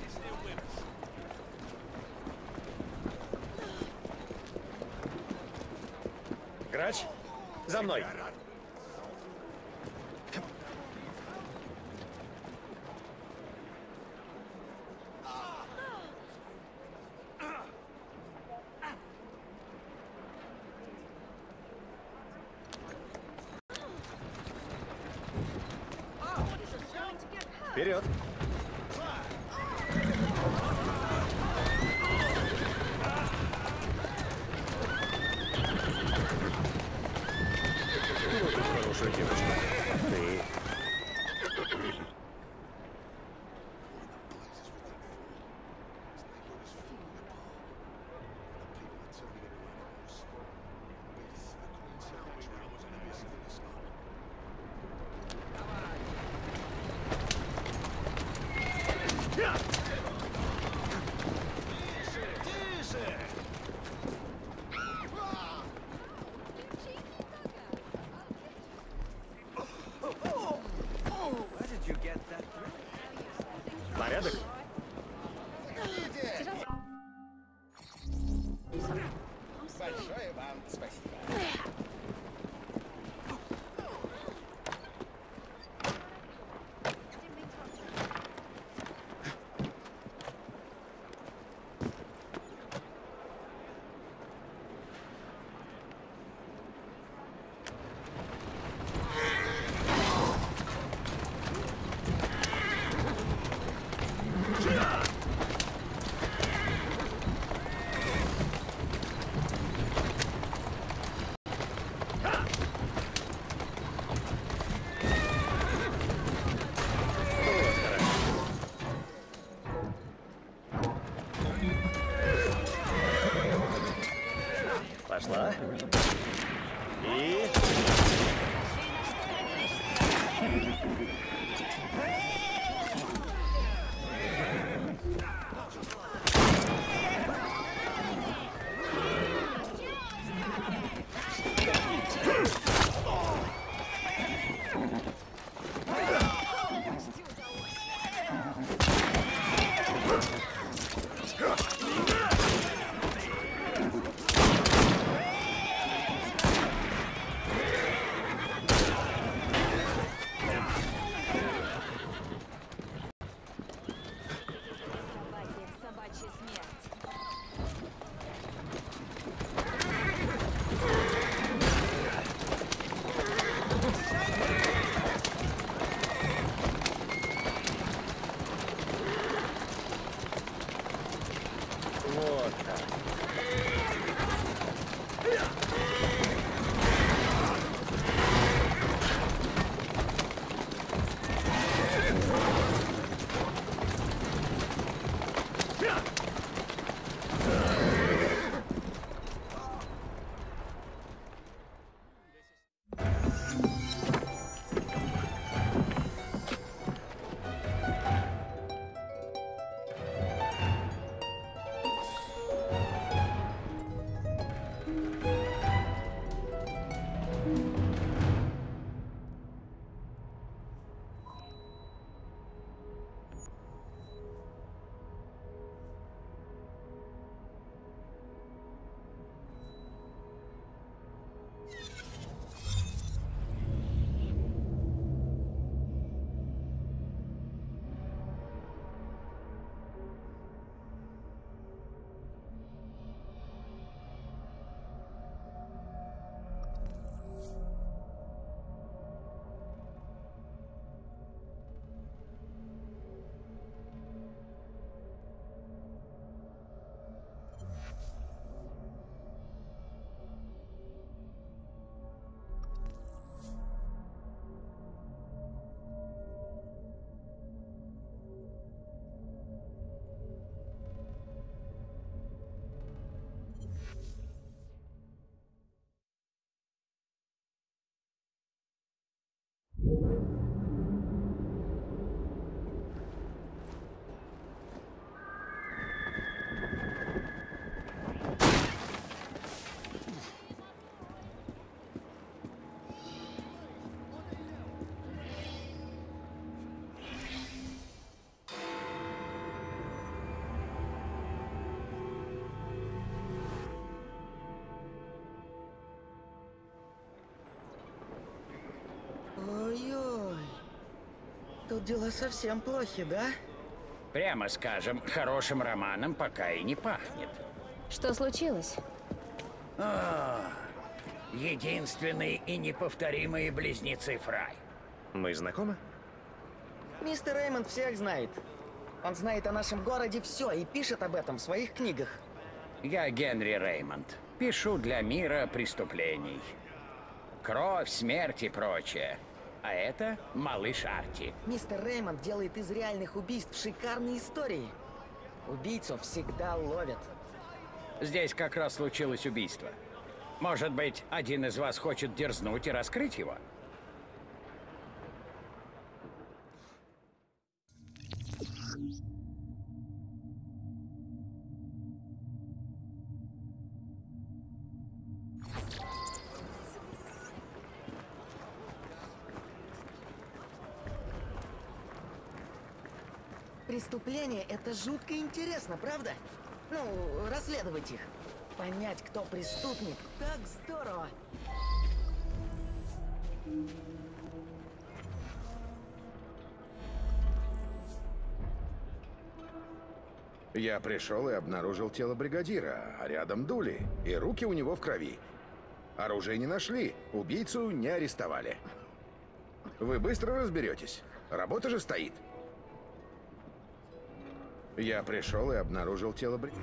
Грач, за мной. Вперед. Вот и хорошая девочка. Ты. Where did you get that? Порядок? Большое вам спасибо. Пошла. И... Собачья смерть. Вот так. Ой-ой. Тут дела совсем плохи, да? Прямо скажем, хорошим романом пока и не пахнет. Что случилось? Единственные и неповторимые близнецы Фрай. Мы знакомы? Мистер Реймонд всех знает. Он знает о нашем городе все и пишет об этом в своих книгах. Я Генри Реймонд. Пишу для мира преступлений. Кровь, смерть и прочее. А это малыш Арти. Мистер Реймонд делает из реальных убийств шикарные истории. Убийцу всегда ловят. Здесь как раз случилось убийство. Может быть, один из вас хочет дерзнуть и раскрыть его? Преступление — это жутко интересно, правда? Ну, расследовать их. Понять, кто преступник, так здорово. Я пришел и обнаружил тело бригадира, а рядом Дули, и руки у него в крови. Оружие не нашли, убийцу не арестовали. Вы быстро разберетесь. Работа же стоит. Я пришел и обнаружил тело бригадира.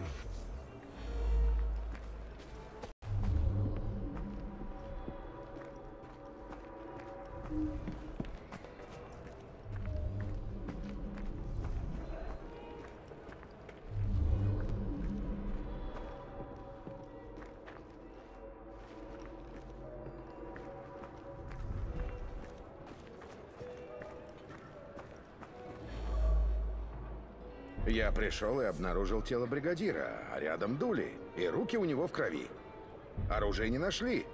Я пришел и обнаружил тело бригадира, а рядом Дули, и руки у него в крови. Оружие не нашли,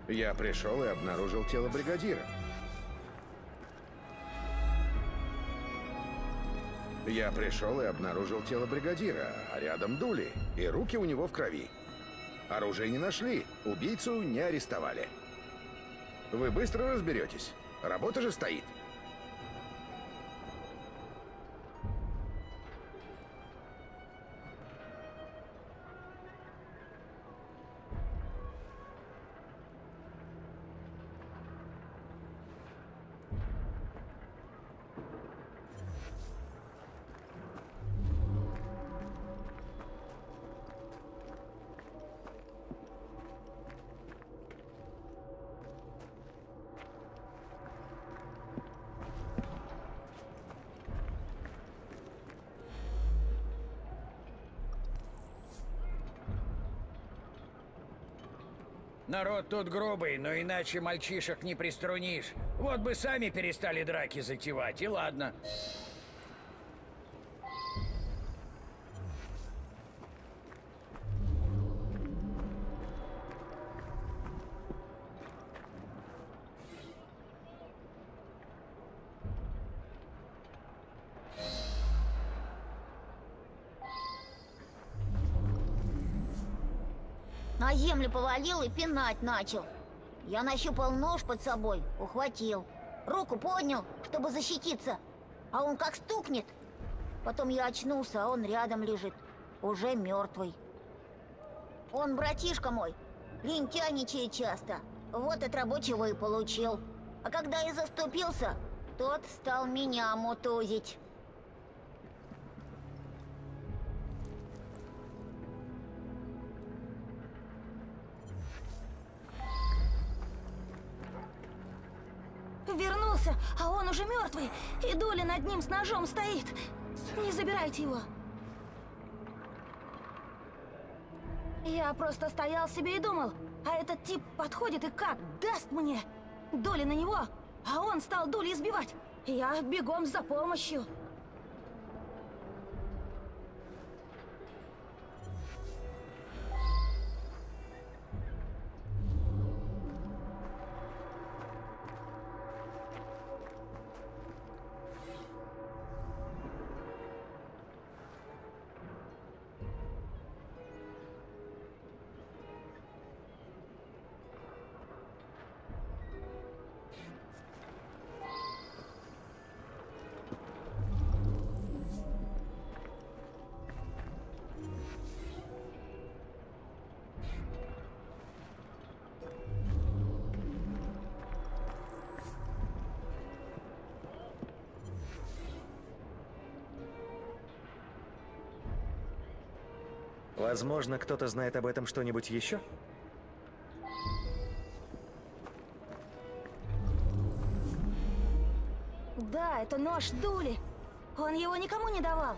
Я пришел и обнаружил тело бригадира. Я пришел и обнаружил тело бригадира, а рядом Дули, и руки у него в крови. Оружие не нашли, убийцу не арестовали. Вы быстро разберетесь. Работа же стоит. Народ тут грубый, но иначе мальчишек не приструнишь. Вот бы сами перестали драки затевать, и ладно. На землю повалил и пинать начал. Я нащупал нож под собой, ухватил. Руку поднял, чтобы защититься. А он как стукнет. Потом я очнулся, а он рядом лежит. Уже мертвый. Он братишка мой. Лентяничает часто. Вот от рабочего и получил. А когда я заступился, тот стал меня мутузить. Вернулся, а он уже мертвый, и Дули над ним с ножом стоит. Не забирайте его. Я просто стоял себе и думал, а этот тип подходит и как даст мне. Дули на него, а он стал Дули избивать. Я бегом за помощью. Возможно, кто-то знает об этом что-нибудь еще? Да, это нож Дули. Он его никому не давал.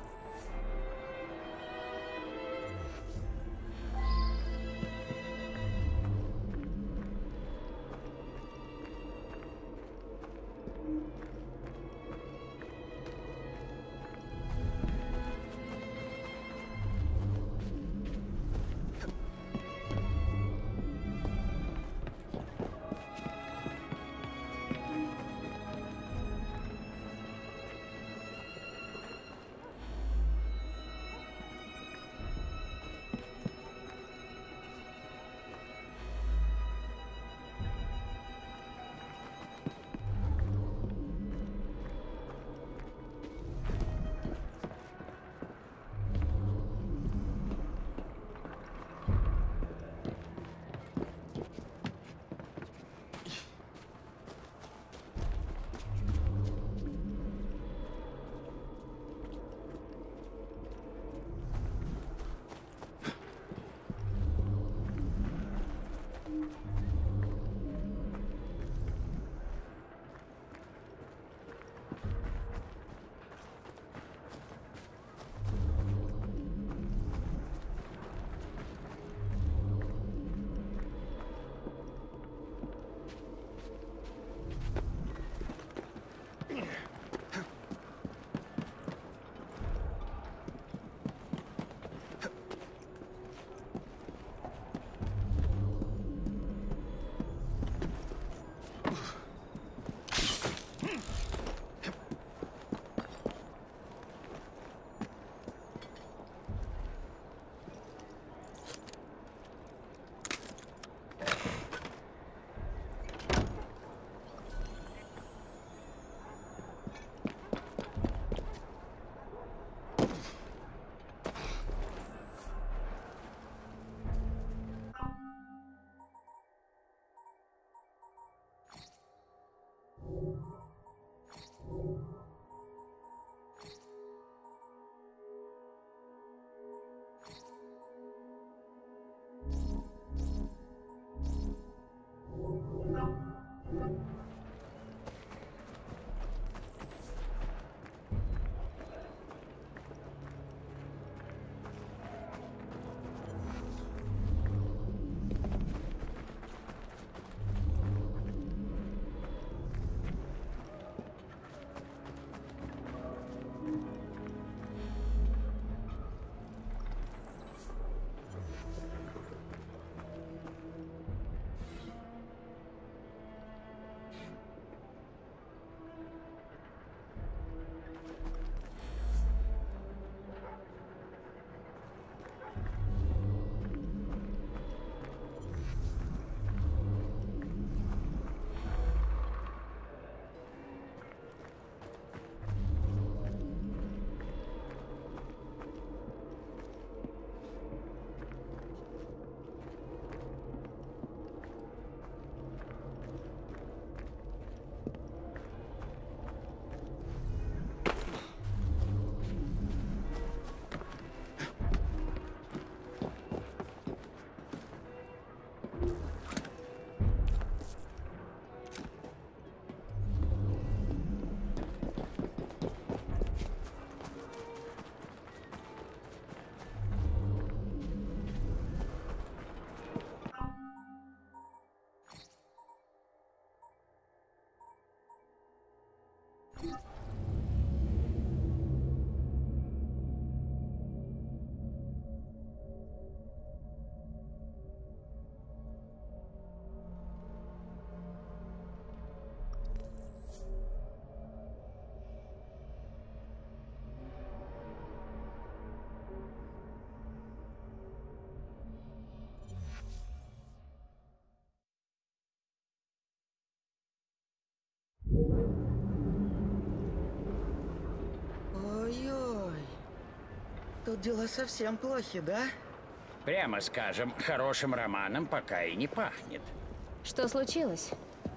Тут дела совсем плохи, да? Прямо скажем, хорошим романом пока и не пахнет. Что случилось?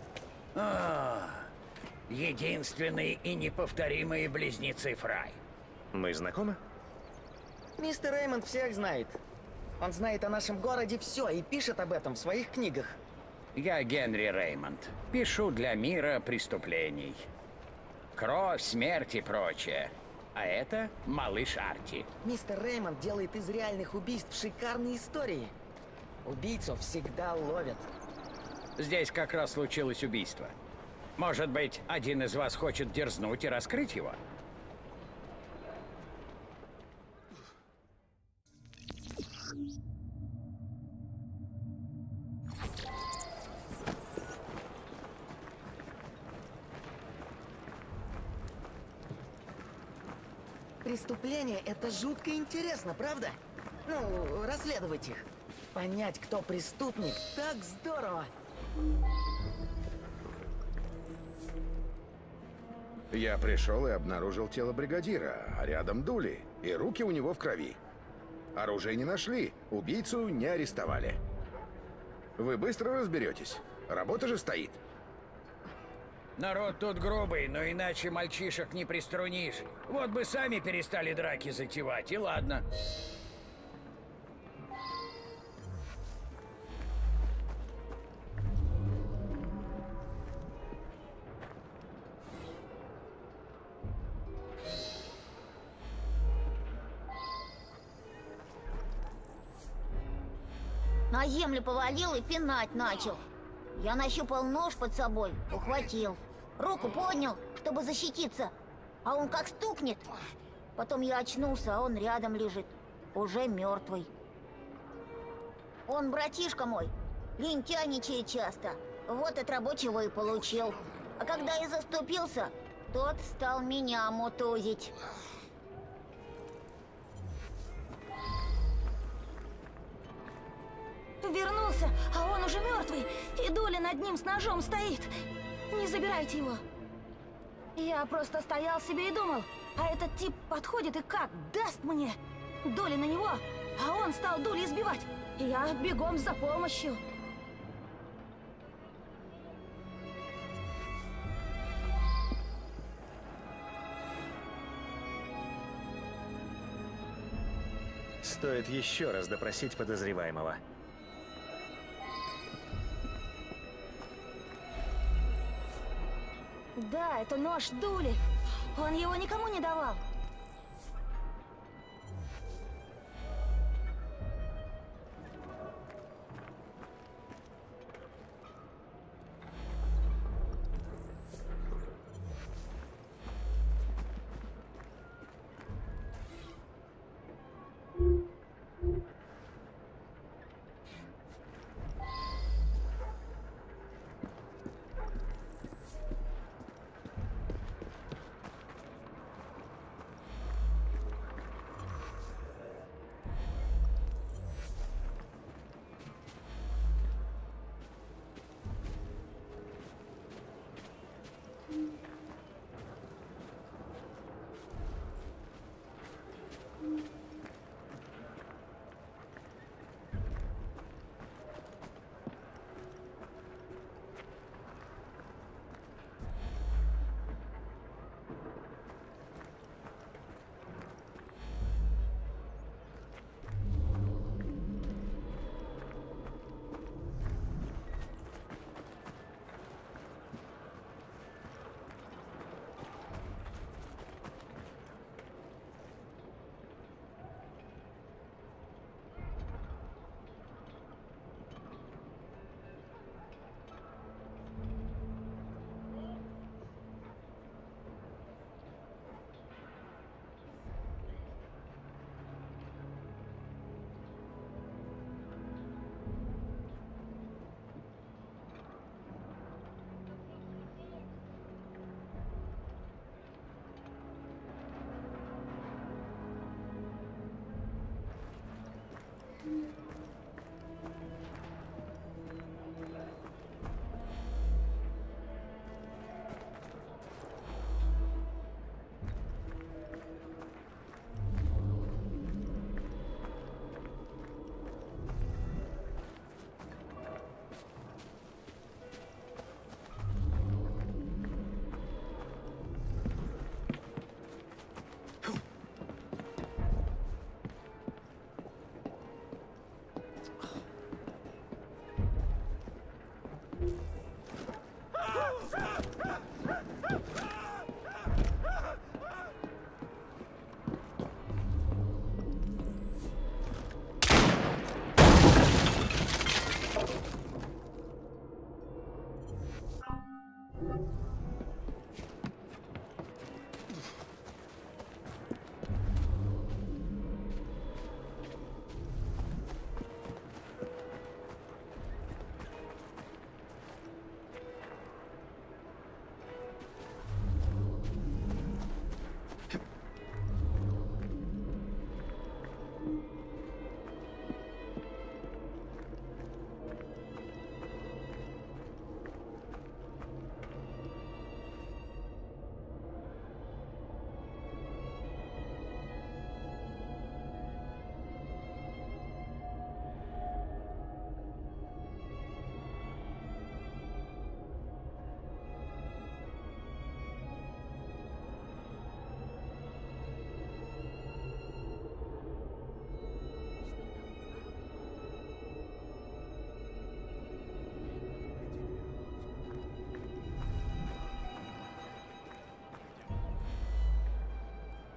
Единственные и неповторимые близнецы Фрай. Мы знакомы? Мистер Реймонд всех знает. Он знает о нашем городе все и пишет об этом в своих книгах. Я Генри Реймонд. Пишу для мира преступлений. Кровь, смерть и прочее. А это малыш Арти. Мистер Реймонд делает из реальных убийств шикарные истории. Убийцу всегда ловят. Здесь как раз случилось убийство. Может быть, один из вас хочет дерзнуть и раскрыть его? Преступление — это жутко интересно, правда? Ну, расследовать их. Понять, кто преступник, так здорово. Я пришел и обнаружил тело бригадира, а рядом Дули, и руки у него в крови. Оружие не нашли, убийцу не арестовали. Вы быстро разберетесь. Работа же стоит. Народ тут грубый, но иначе мальчишек не приструнишь. Вот бы сами перестали драки затевать, и ладно. На землю повалил и пинать начал. Я нащупал нож под собой, ухватил. Руку поднял, чтобы защититься. А он как стукнет. Потом я очнулся, а он рядом лежит. Уже мертвый. Он братишка мой. Лентяничает часто. Вот от рабочего и получил. А когда я заступился, тот стал меня мутузить. Вернулся, а он уже мертвый, и Дуля над ним с ножом стоит. Не забирайте его. Я просто стоял себе и думал, а этот тип подходит и как даст мне. Дуля на него, а он стал Дулю избивать. И я бегом за помощью. Стоит еще раз допросить подозреваемого. Да, это нож Дули. Он его никому не давал.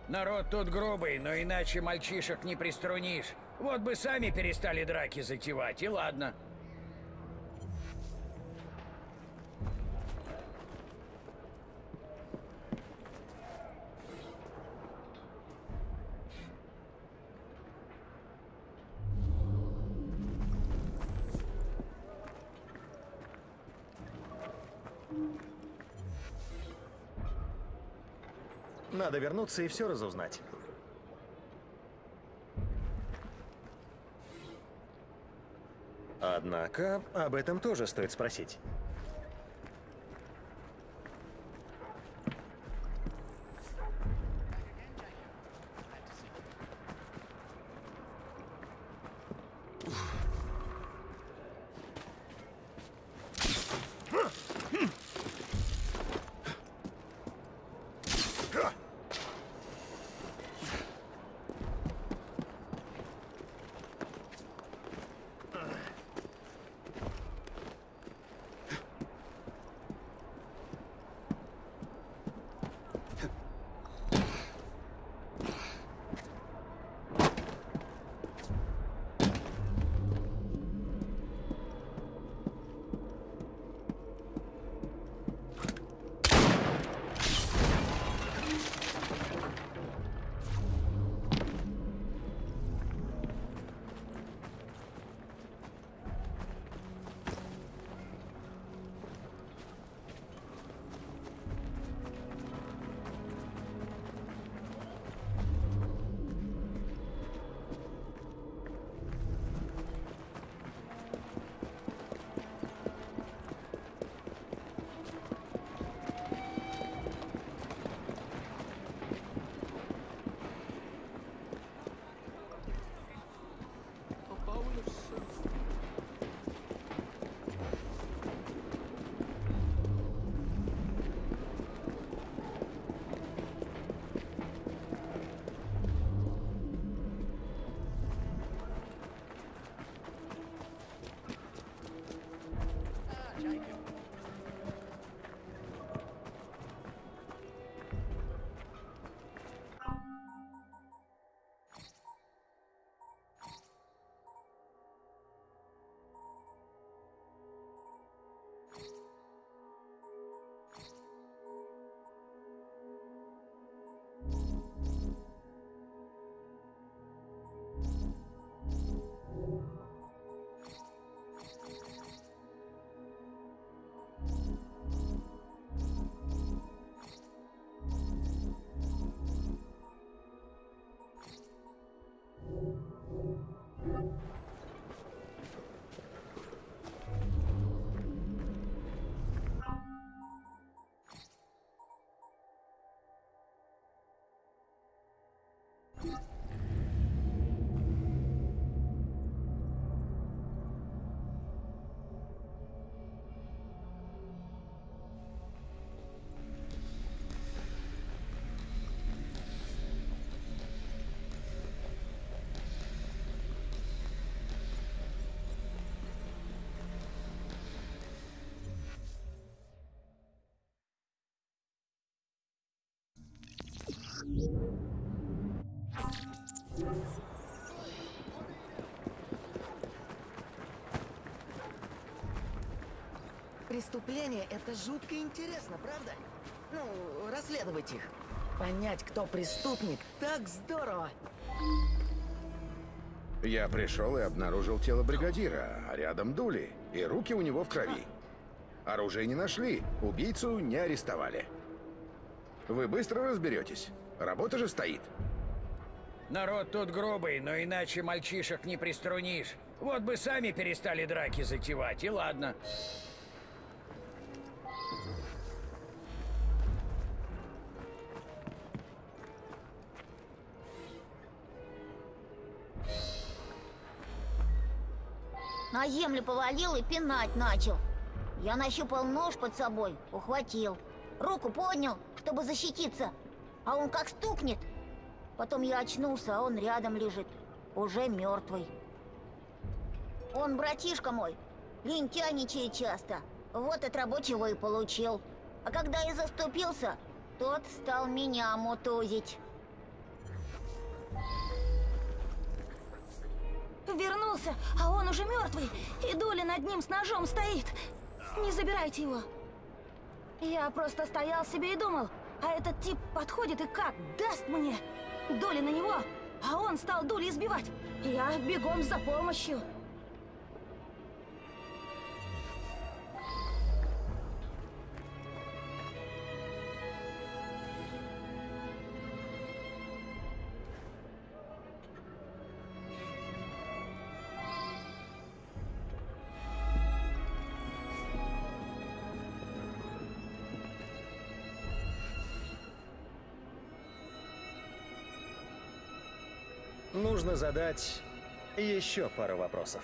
Народ тут грубый, но иначе мальчишек не приструнишь. Вот бы сами перестали драки затевать, и ладно. Надо вернуться и все разузнать. Однако, об этом тоже стоит спросить. Преступление — это жутко интересно, правда? Ну, расследовать их. Понять, кто преступник, так здорово. Я пришел и обнаружил тело бригадира, а рядом Дули, и руки у него в крови. Оружие не нашли, убийцу не арестовали. Вы быстро разберетесь. Работа же стоит. Народ тут грубый, но иначе мальчишек не приструнишь. Вот бы сами перестали драки затевать, и ладно. На землю повалил и пинать начал. Я нащупал нож под собой, ухватил. Руку поднял, чтобы защититься. А он как стукнет. Потом я очнулся, а он рядом лежит. Уже мертвый. Он братишка мой. Лентяничает часто. Вот от рабочего и получил. А когда я заступился, тот стал меня мутузить. Вернулся, а он уже мертвый, и Дули над ним с ножом стоит. Не забирайте его. Я просто стоял себе и думал, а этот тип подходит и как даст мне. Дули на него, а он стал Дули избивать. Я бегом за помощью. Нужно задать еще пару вопросов.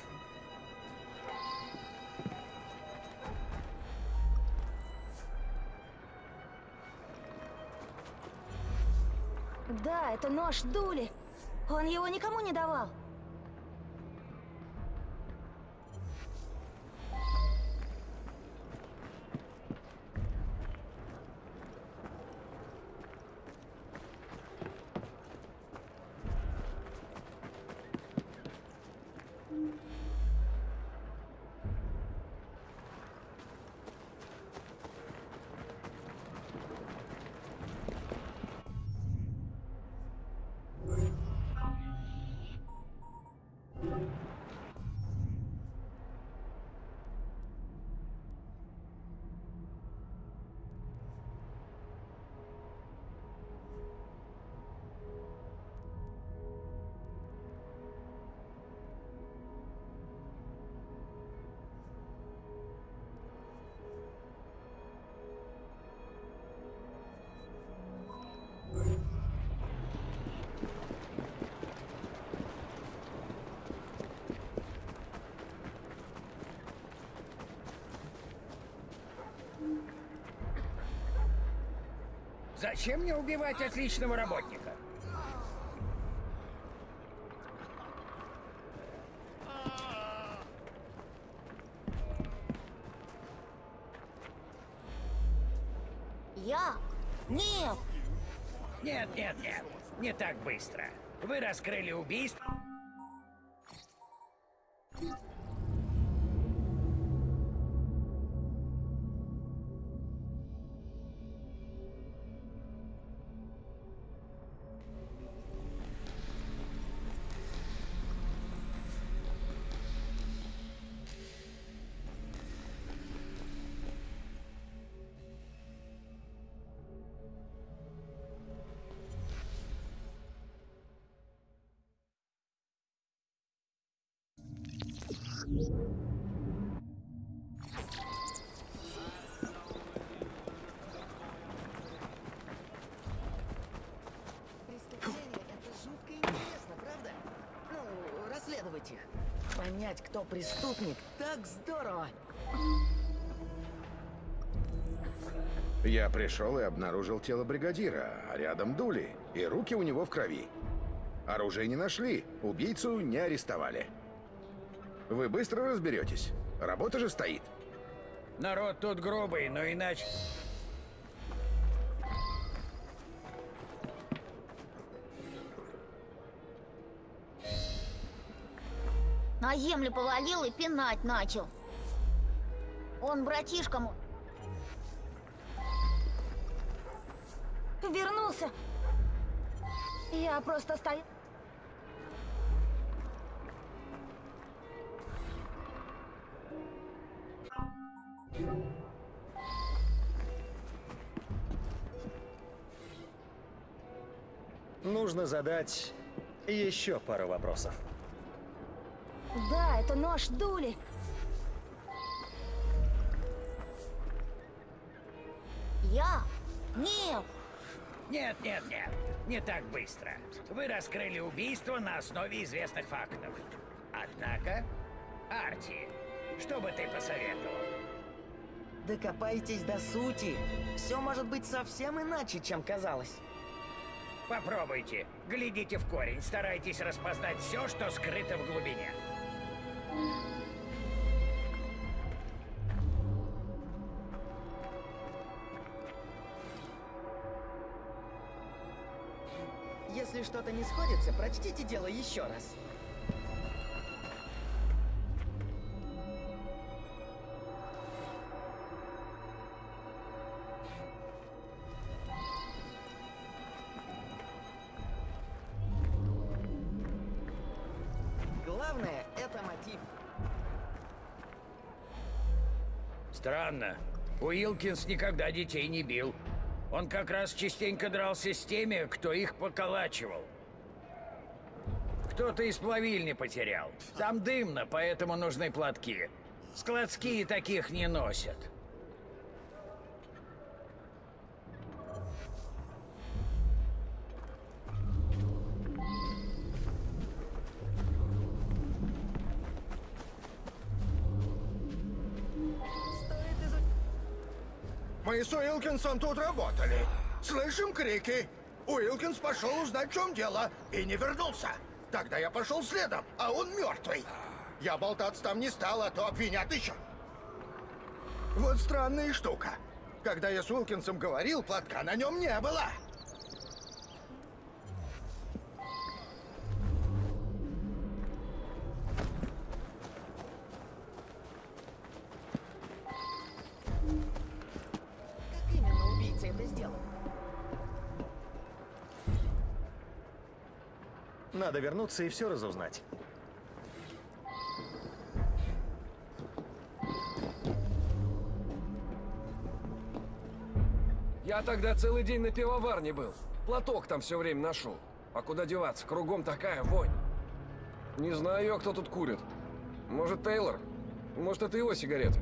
Да, это нож Дули. Он его никому не давал. Зачем мне убивать отличного работника? Я? Нет. Нет, нет, нет. Не так быстро. Вы раскрыли убийство. Преступление — это жутко интересно, правда? Ну, расследовать их. Понять, кто преступник, так здорово. Я пришел и обнаружил тело бригадира, а рядом Дули, и руки у него в крови. Оружие не нашли, убийцу не арестовали. Вы быстро разберетесь. Работа же стоит. Народ тут грубый, но иначе... На землю повалил и пинать начал. Он братишкам... Вернулся. Я просто стоял. Нужно задать еще пару вопросов. Да, это нож Дули. Я? Нет. Нет, нет, нет. Не так быстро. Вы раскрыли убийство на основе известных фактов. Однако, Арти, что бы ты посоветовал? Докопайтесь до сути. Все может быть совсем иначе, чем казалось. Попробуйте. Глядите в корень. Старайтесь распознать все, что скрыто в глубине. Если что-то не сходится, прочтите дело еще раз. Главное — это мотив. Странно. Уилкинс никогда детей не бил. Он как раз частенько дрался с теми, кто их поколачивал. Кто-то из плавильни потерял. Там дымно, поэтому нужны платки. Складские таких не носят. Мы с Уилкинсом тут работали. Слышим крики. Уилкинс пошел узнать, в чем дело, и не вернулся. Тогда я пошел следом, а он мертвый. Я болтаться там не стал, а то обвинят еще. Вот странная штука. Когда я с Уилкинсом говорил, платка на нем не было. Как именно убийца это сделал? Надо вернуться и все разузнать. Я тогда целый день на пивоварне был. Платок там все время ношу. А куда деваться? Кругом такая вонь. Не знаю я, кто тут курит. Может, Тейлор? Может, это его сигареты?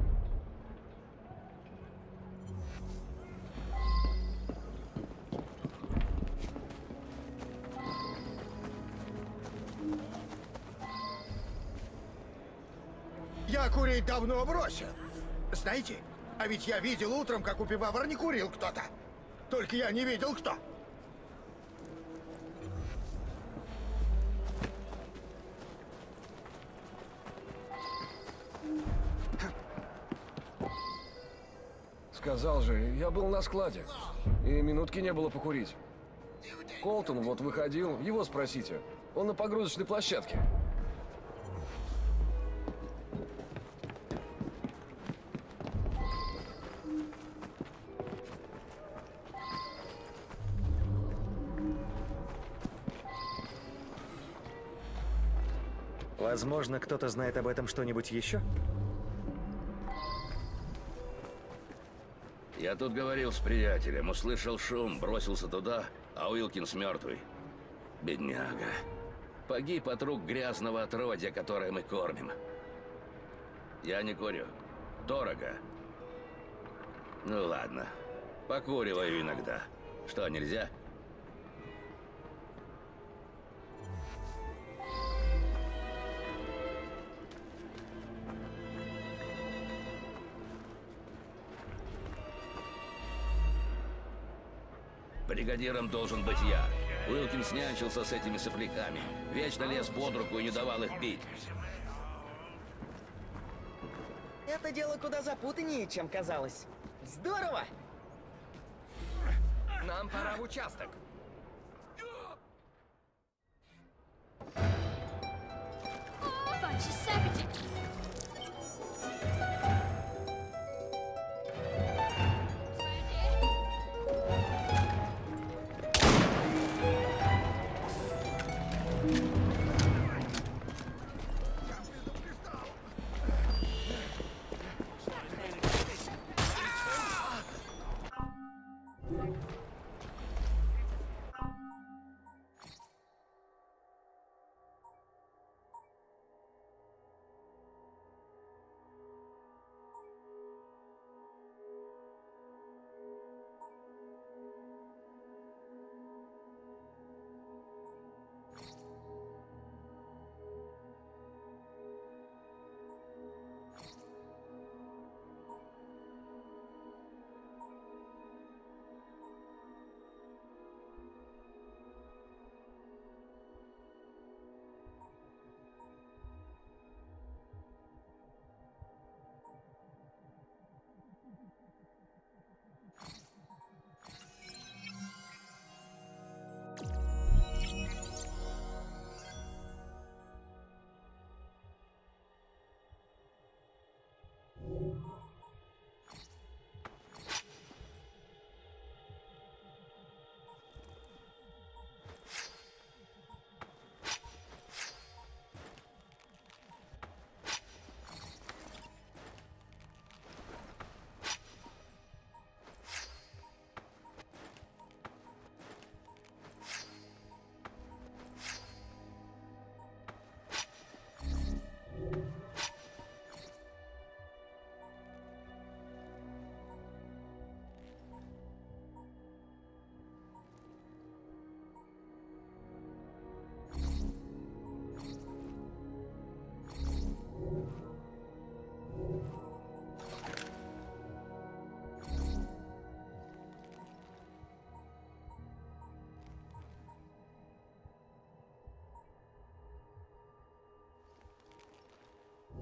Я курить давно бросил. Знаете, а ведь я видел утром, как у пивоварни курил кто-то. Только я не видел, кто. Сказал же, я был на складе. И минутки не было покурить. Колтон вот выходил, его спросите. Он на погрузочной площадке. Возможно, кто-то знает об этом что-нибудь еще? Я тут говорил с приятелем, услышал шум, бросился туда, а Уилкинс мертвый. Бедняга. Погиб от рук грязного отродья, которое мы кормим. Я не курю. Дорого. Ну ладно. Покуриваю иногда. Что, нельзя? Бригадиром должен быть я. Уилкинс нянчился с этими сопляками. Вечно лез под руку и не давал их бить. Это дело куда запутаннее, чем казалось. Здорово! Нам пора в участок. Bunch of savages.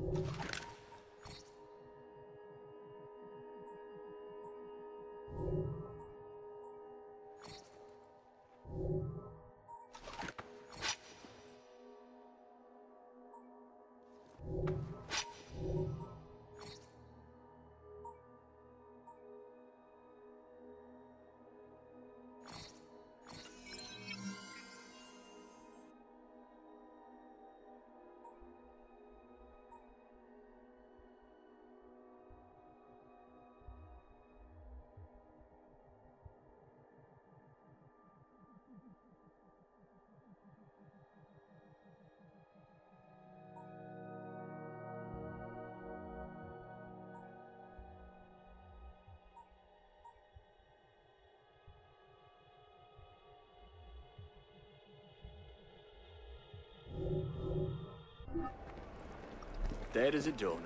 Dead as a doorknob.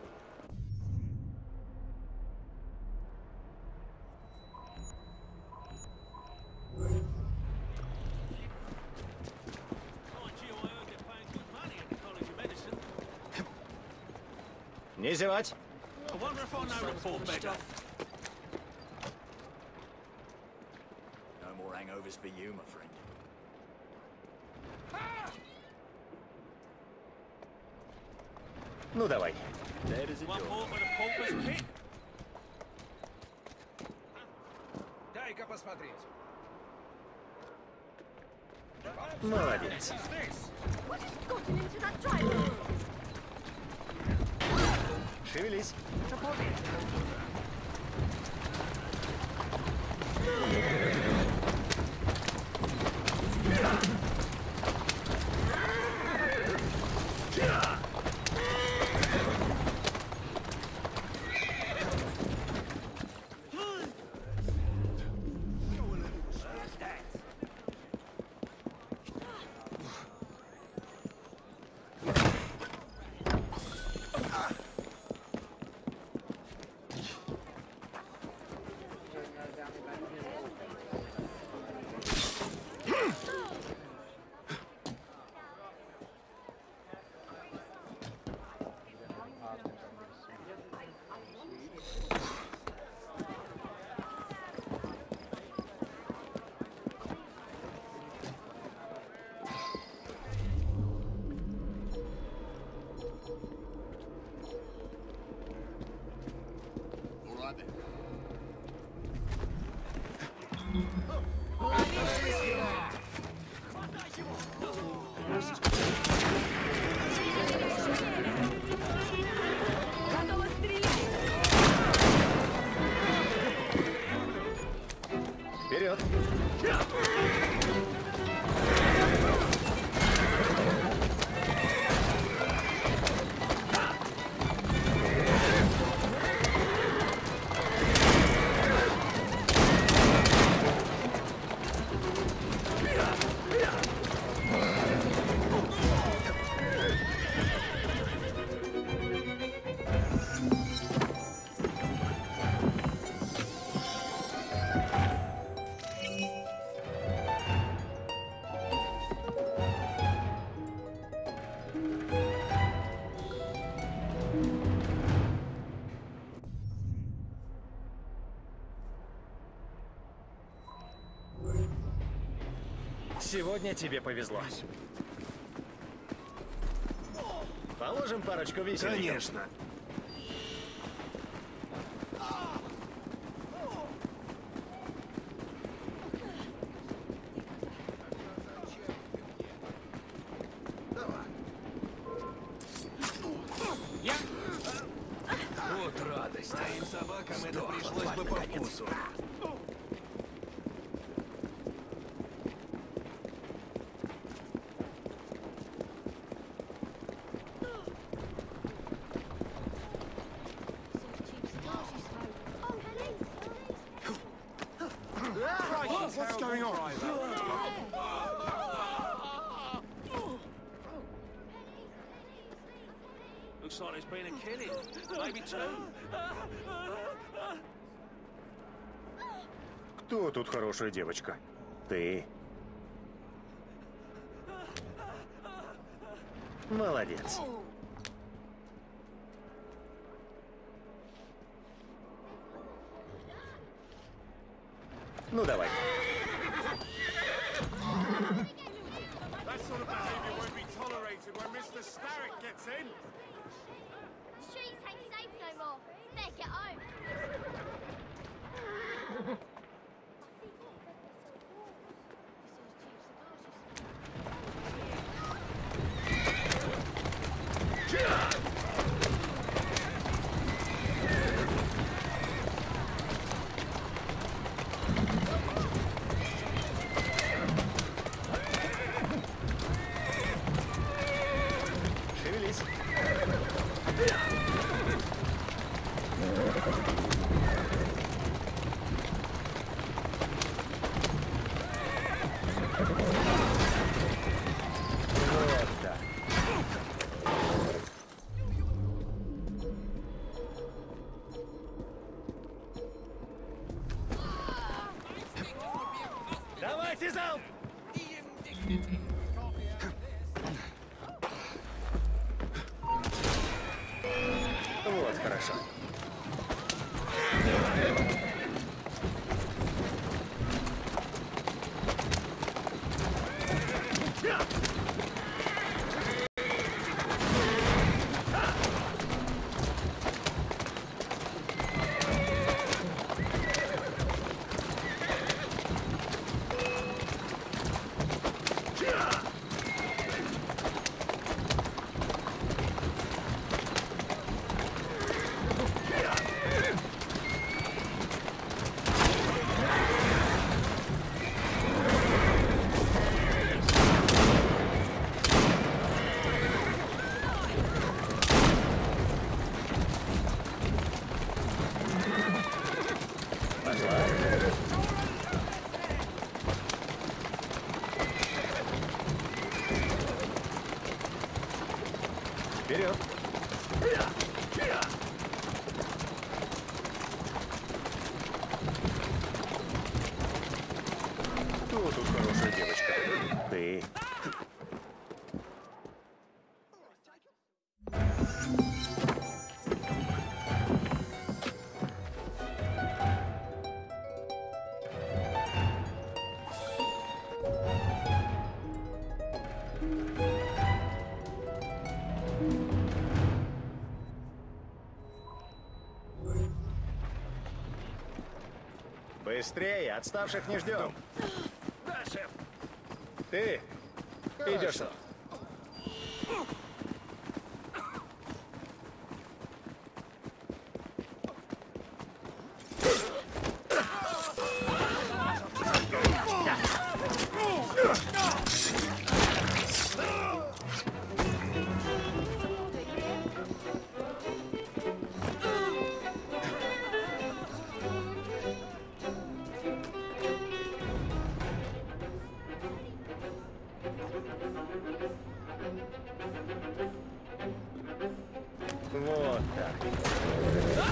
Не зевать. I wonder if I know the poor beggar. No more hangovers for you, my friend. Ну давай. Dead as a One doorknob. more for the pauper's pit. Дай-ка посмотреть. Молодец. What has gotten into that driver? Шевелись. Вперед! Сегодня тебе повезло. Положим парочку висельников. Конечно. Вот радость. Твоим собакам это пришлось бы по вкусу. What's going on? Looks like there's been a killing. Maybe two. Кто тут хорошая девочка? Ты. Молодец. Ну давай. That sort of behavior won't be tolerated when Mr. Starrick gets in. Streets ain't safe no more. Better get home. Шевелись. Вот так. Давайте залп! Вот, хорошо. Вперед! Кто тут хорошая девочка? Ты. Быстрее, отставших не ждем. Да, шеф. Ты идешь. Вот так.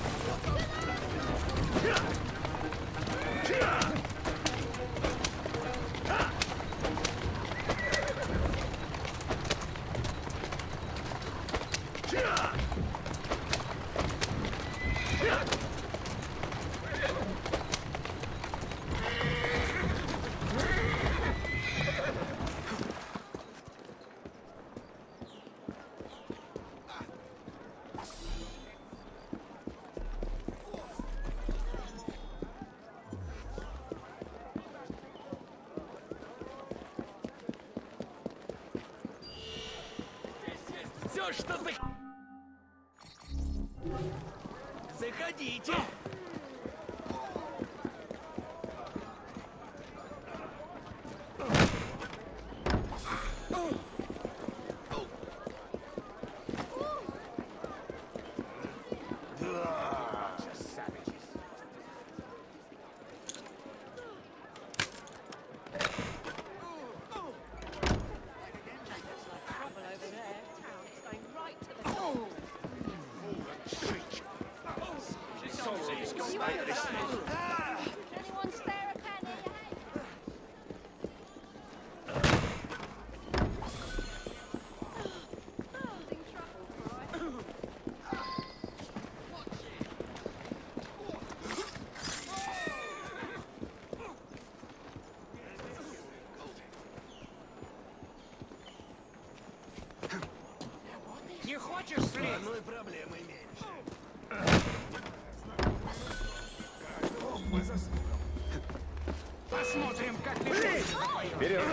Все, что за... Заходите! Anyone spare a penny? Пошли! Одной проблемой меньше. Посмотрим, как ты... Вперед!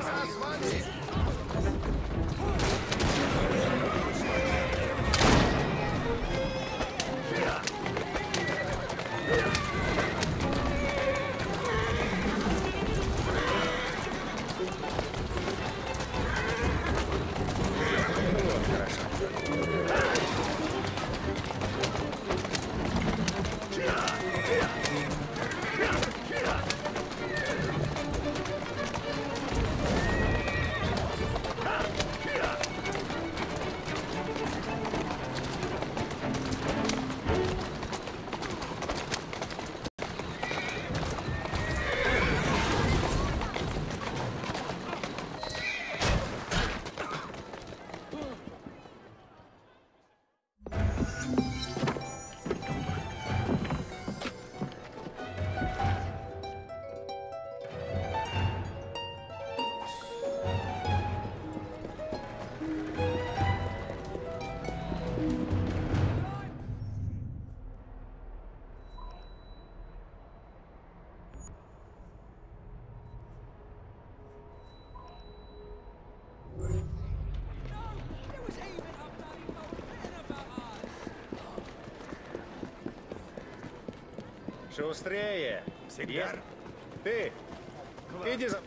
Шустрее! Сигар? Ты! Иди за...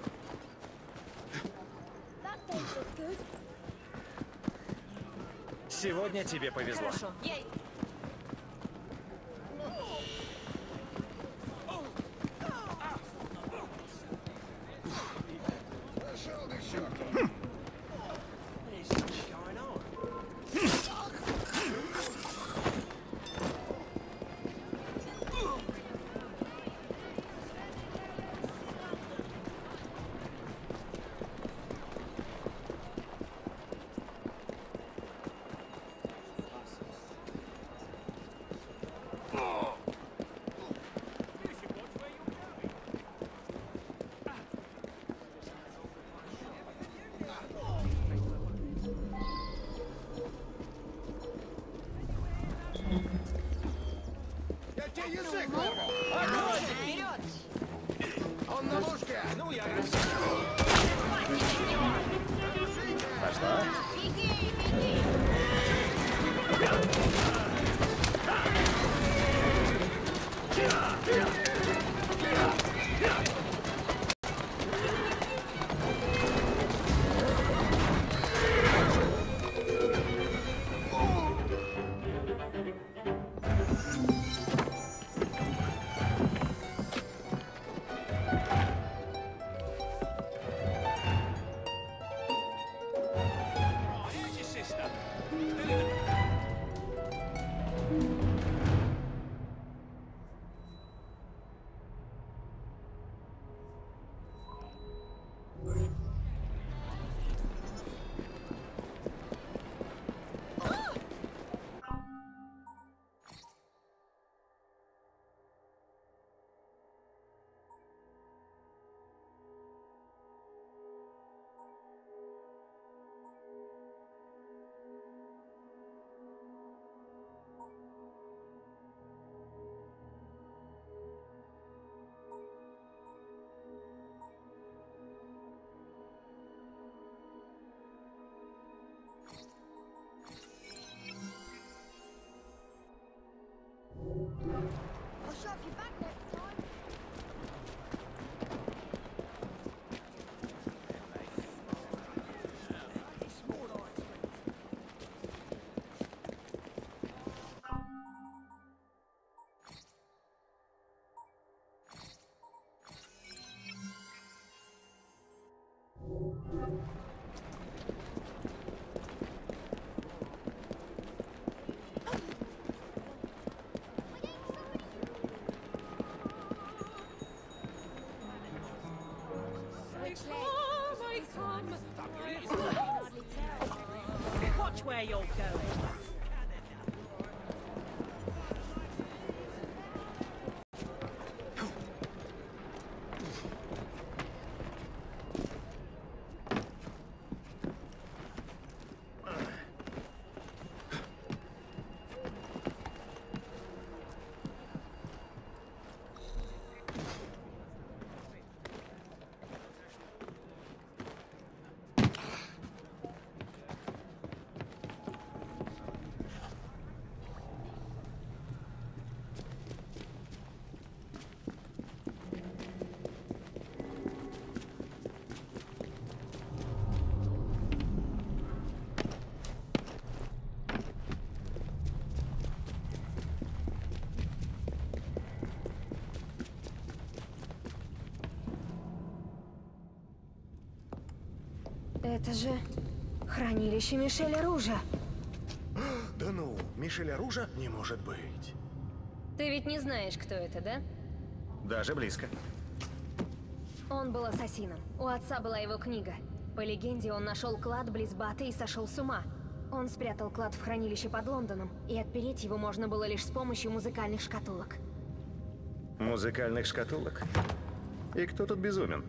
Сегодня тебе повезло. Хорошо. Пошел ты к черту. Я тебе язык вырвал! Вперед! Он на лужке! Ну, я... Пошла? Беги, беги! I'll shove you back next time. Это же хранилище Мишеля Ружа. Да ну, Мишеля Ружа не может быть. Ты ведь не знаешь, кто это, да? Даже близко. Он был ассасином. У отца была его книга. По легенде, он нашел клад близ Баты и сошел с ума. Он спрятал клад в хранилище под Лондоном, и отпереть его можно было лишь с помощью музыкальных шкатулок. Музыкальных шкатулок? И кто тут безумен?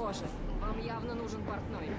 Похоже. Вам явно нужен портной.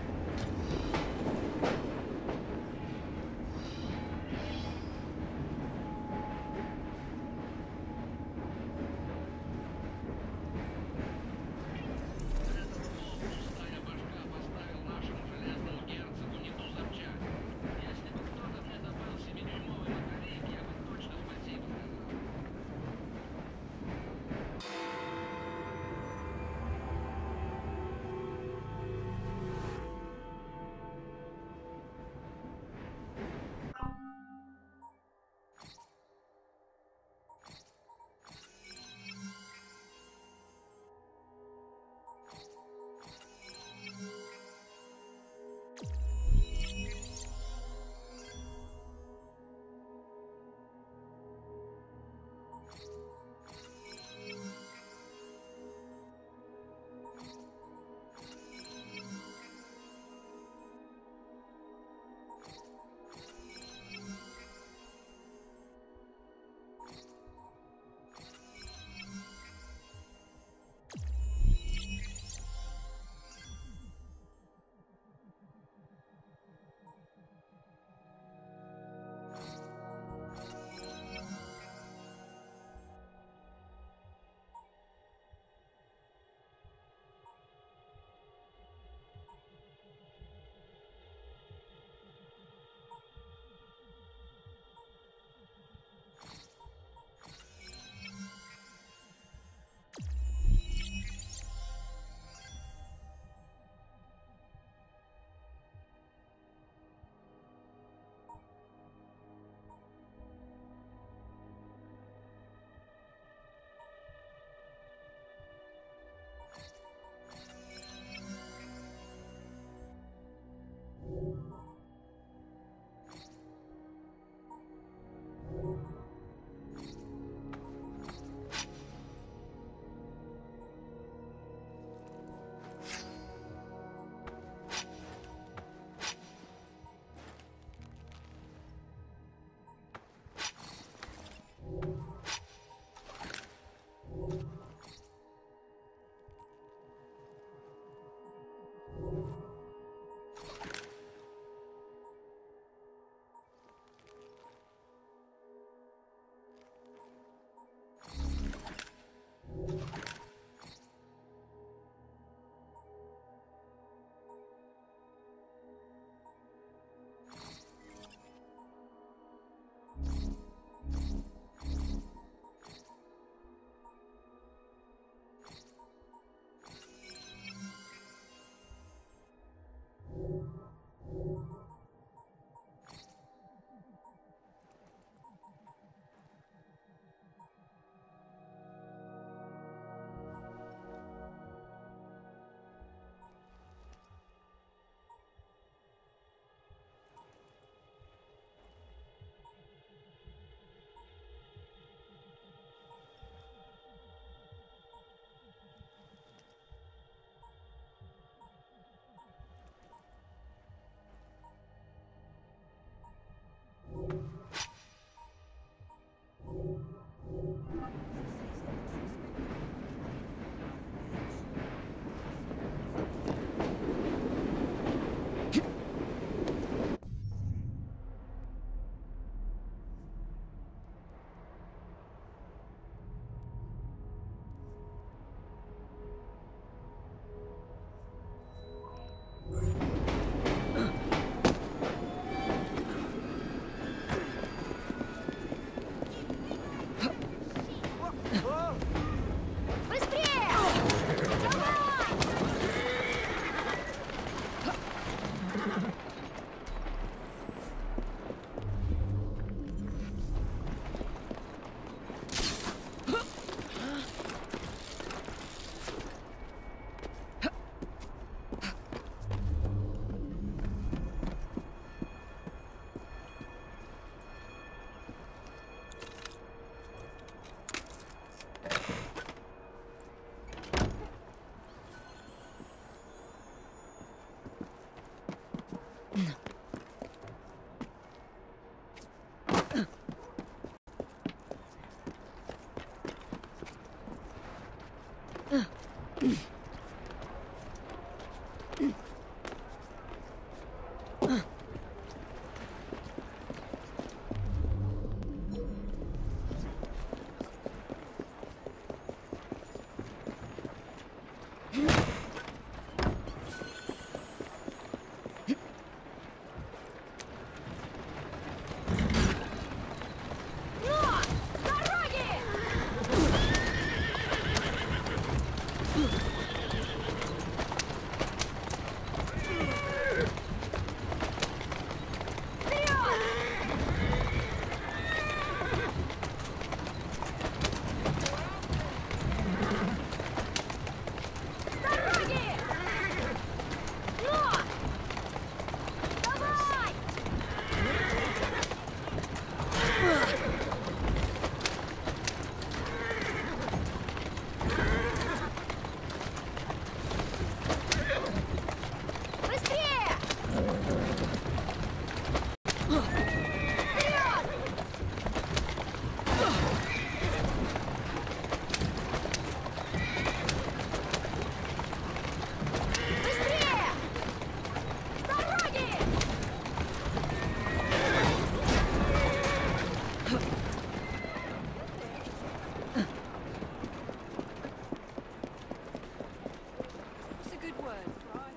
It's a good word, right?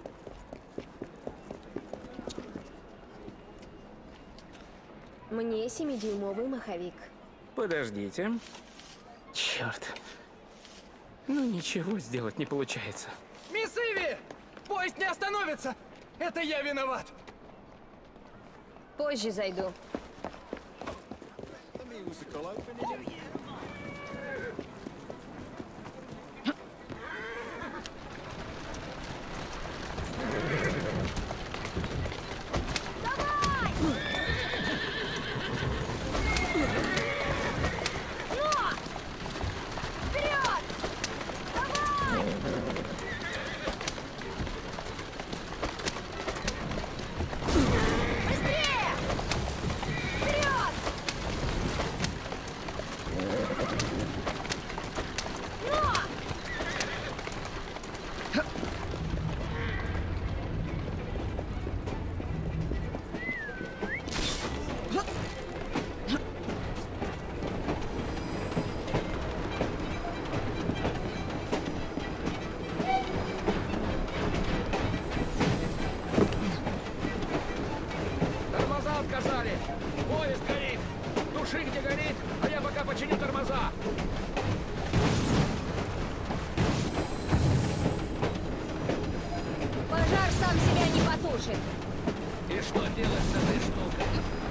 Мне 7-дюймовый маховик. Подождите. Черт. Ну ничего сделать не получается. Мисс Иви! Поезд не остановится! Это я виноват! Позже зайду. Тормоза отказали! Поезд горит! Туши, где горит, а я пока починю тормоза! Пожар сам себя не потушит. И что делать с этой штукой?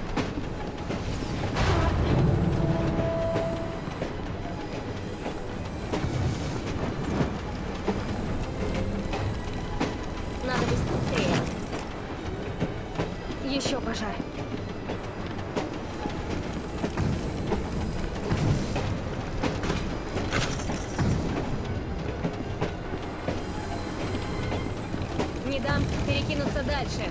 Надо быстрее. Еще пожар. Не дам перекинуться дальше.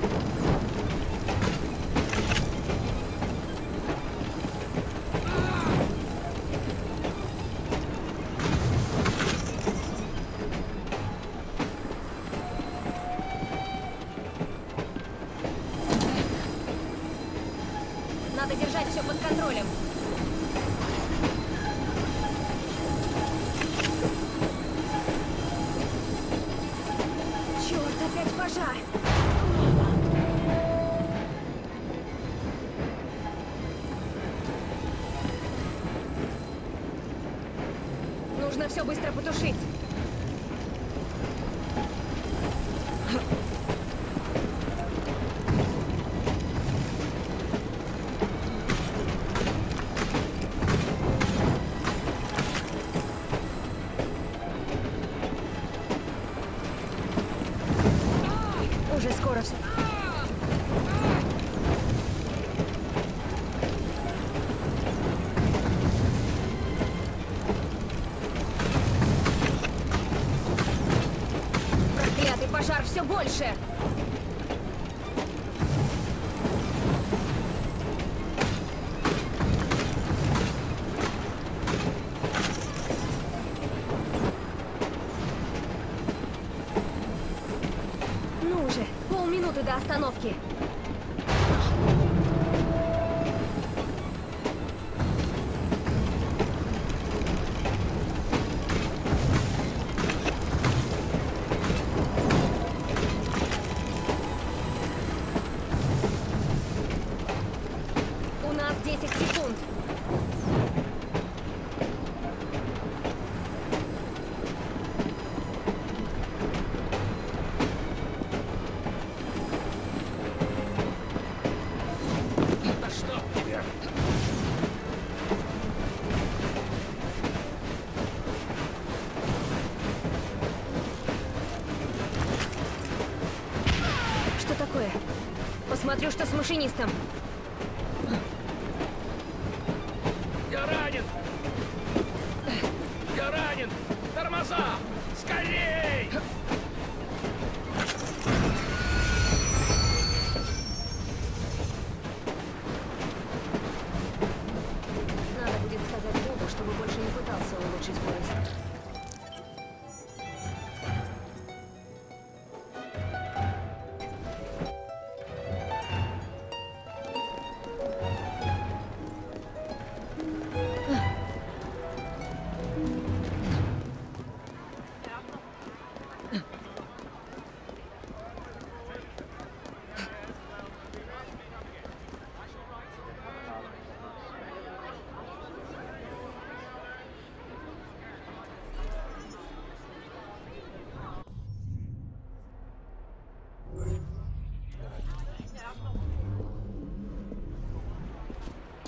Надо держать все под контролем. Черт, опять пожар! Нужно все быстро потушить. Уже скоро все. Проклятый пожар все больше. Ну уже, полминуты до остановки. У нас 10 секунд. Да что тебя? Что такое? Посмотрю, что с машинистом. Я ранен! Я ранен! Тормоза! Скорей!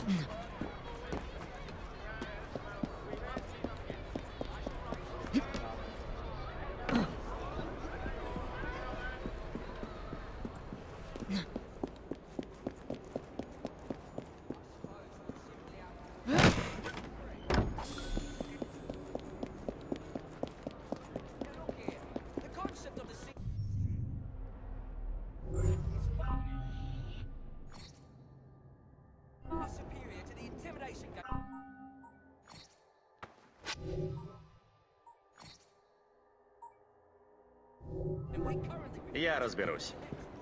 Я разберусь.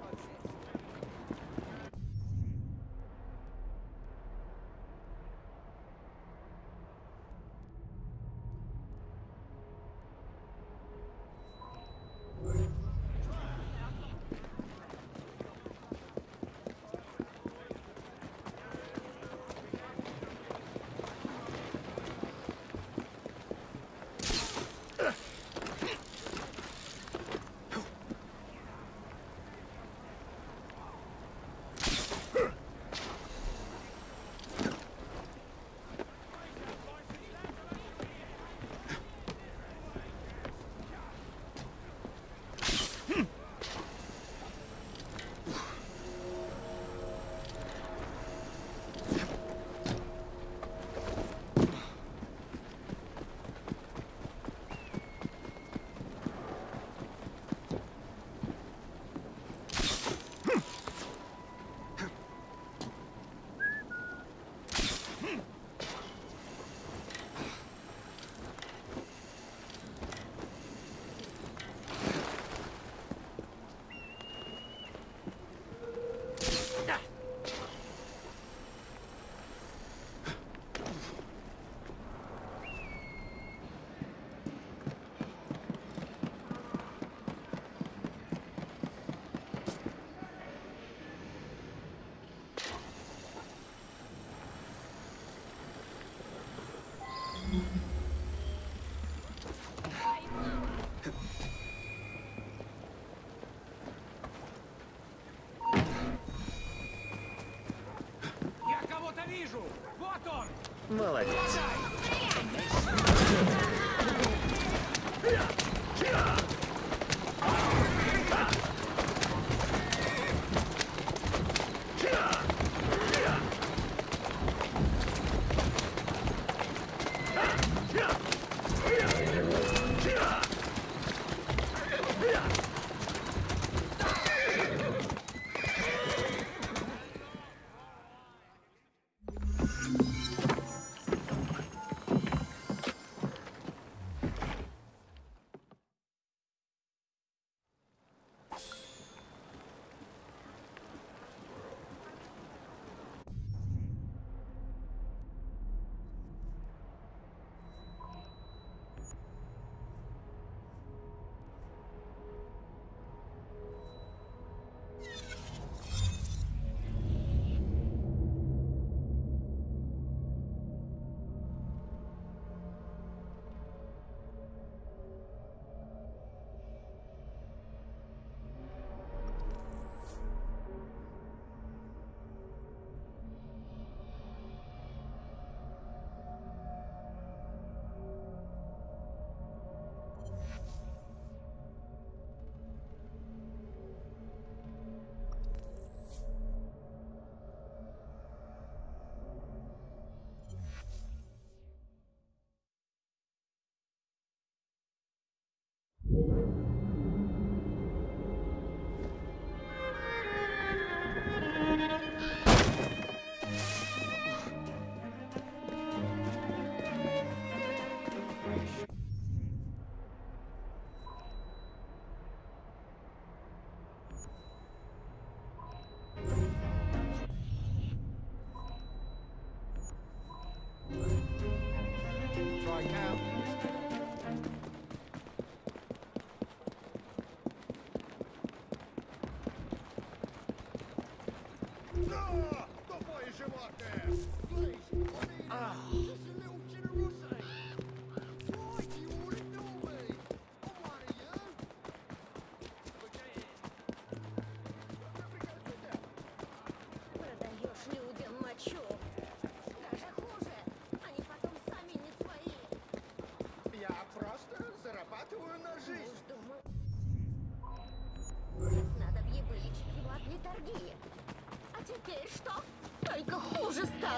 Я кого-то вижу! Вот он! Молодец.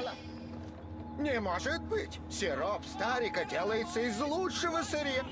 упала. Не может быть! Сироп Старика делается из лучшего сырья.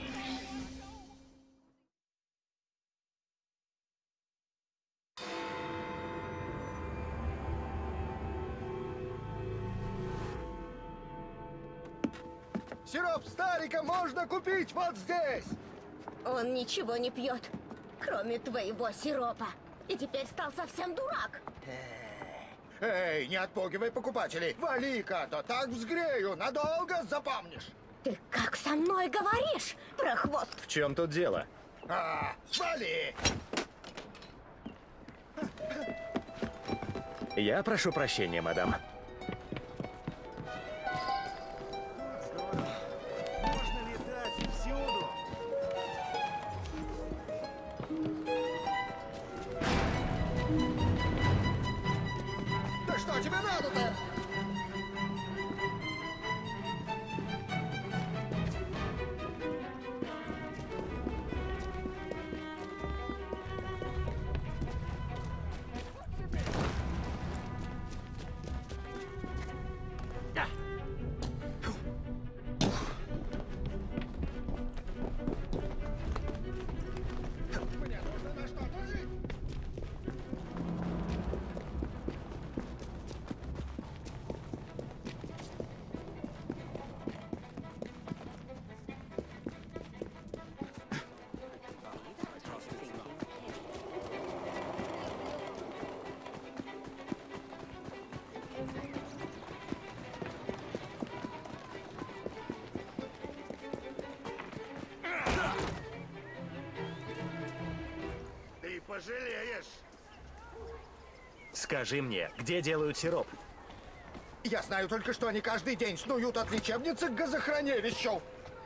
Сироп Старика можно купить вот здесь! Он ничего не пьет, кроме твоего сиропа. И теперь стал совсем дурак. Эй, не отпугивай покупателей! Вали-ка, то так взгрею, надолго запомнишь! Ты как со мной говоришь, прохвост? В чем тут дело? Вали! Я прошу прощения, мадам. Можно летать всюду. Да что тебе надо-то? Ты пожалеешь. Скажи мне, где делают сироп? Я знаю только, что они каждый день снуют от лечебницы к газохранилищу.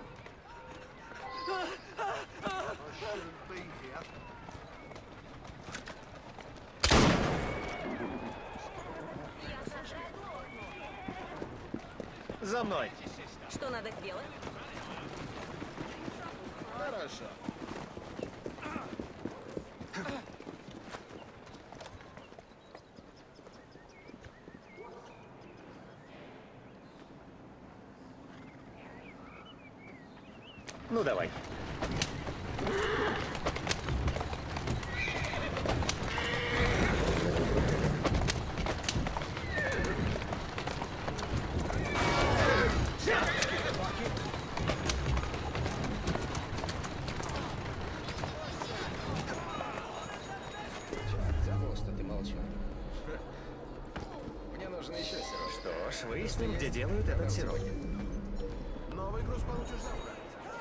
За мной. Что надо сделать? Хорошо. Ну, давай. Забыл, что ты молчал. Мне нужен еще сироп. Что ж, выясним, где делают этот сироп. Новый груз получишь завтра.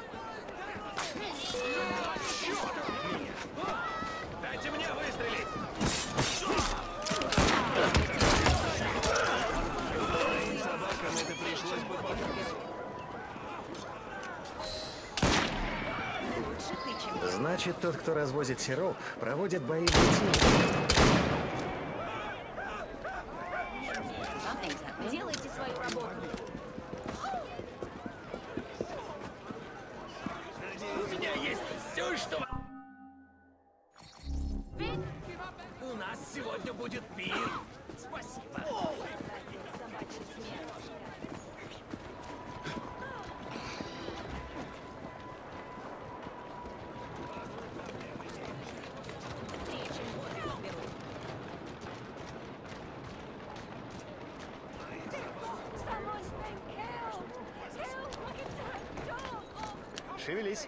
Дайте мне выстрелить! Своим собакам это пришлось бы по вкусу. Значит, тот, кто развозит сироп, проводит бои в бутилках. Делайте свою работу. У меня есть все, что... У нас сегодня будет пир. Спасибо. Шевелись.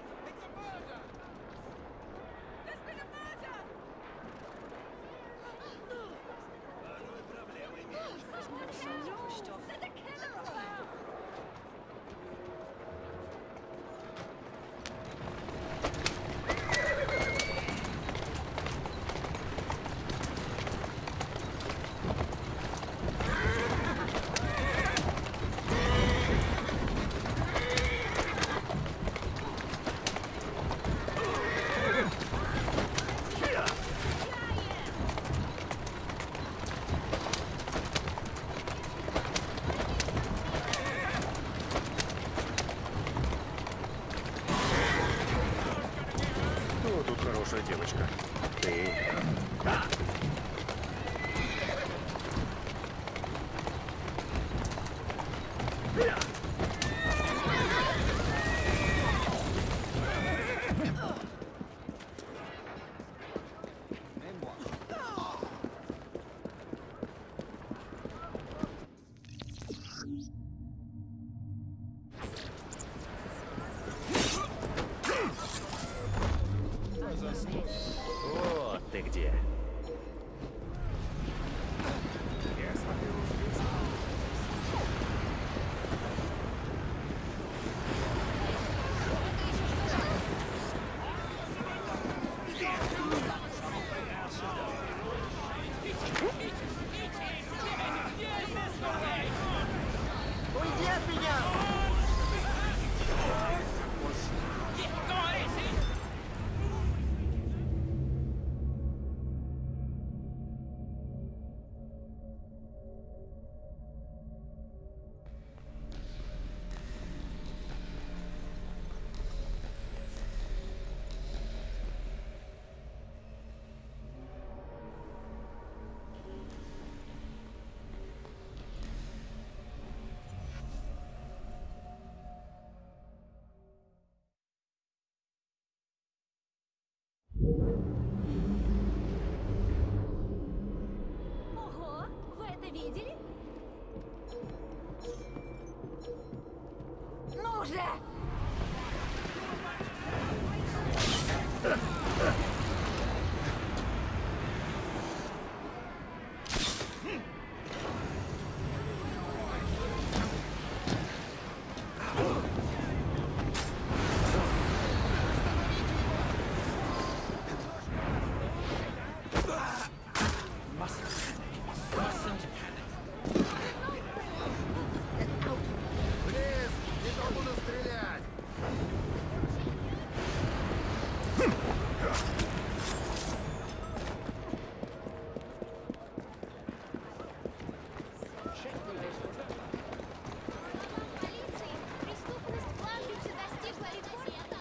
Полиции! Преступность в Ламбете достигла рекорда!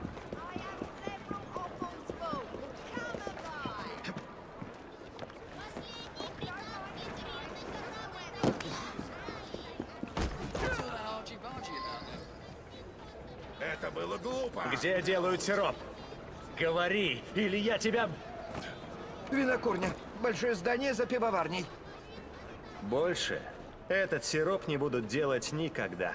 Это было глупо. Где делают сироп? Говори, или я тебя... Винокурня. Большое здание за пивоварней. Больше этот сироп не будут делать никогда.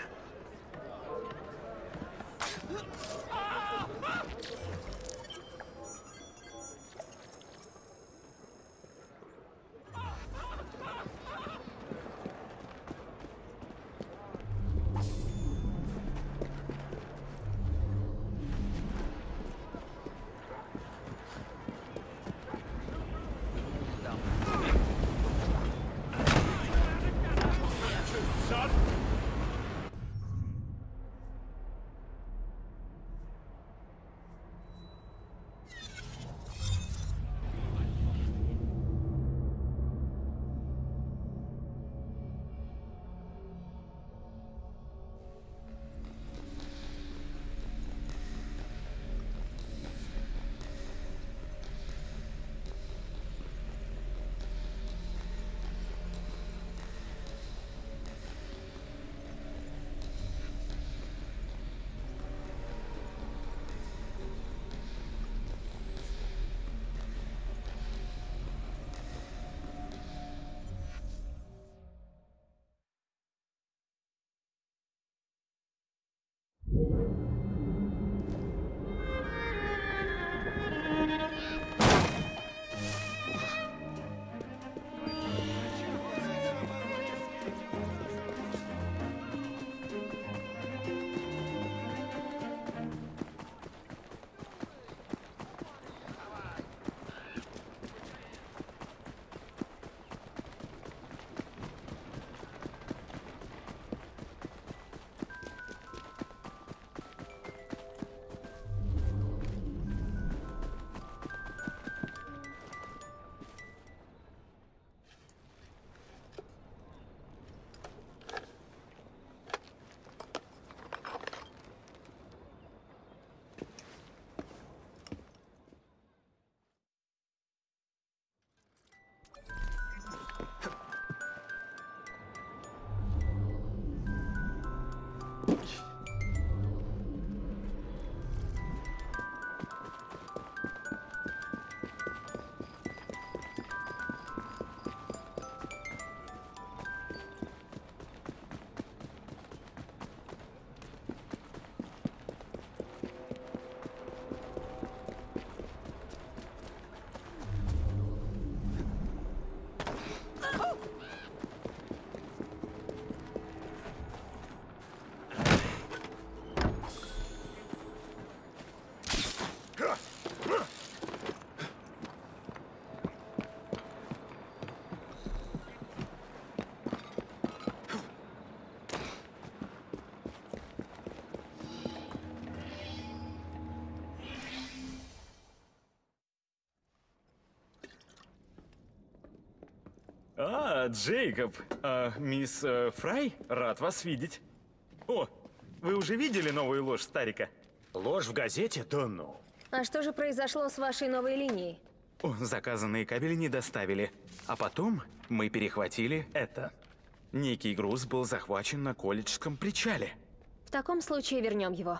Джейкоб, мисс Фрай, рад вас видеть. О, вы уже видели новую ложь Старика? Ложь в газете? Да ну. А что же произошло с вашей новой линией? О, заказанные кабели не доставили. А потом мы перехватили это. Некий груз был захвачен на колледжском причале. В таком случае вернем его.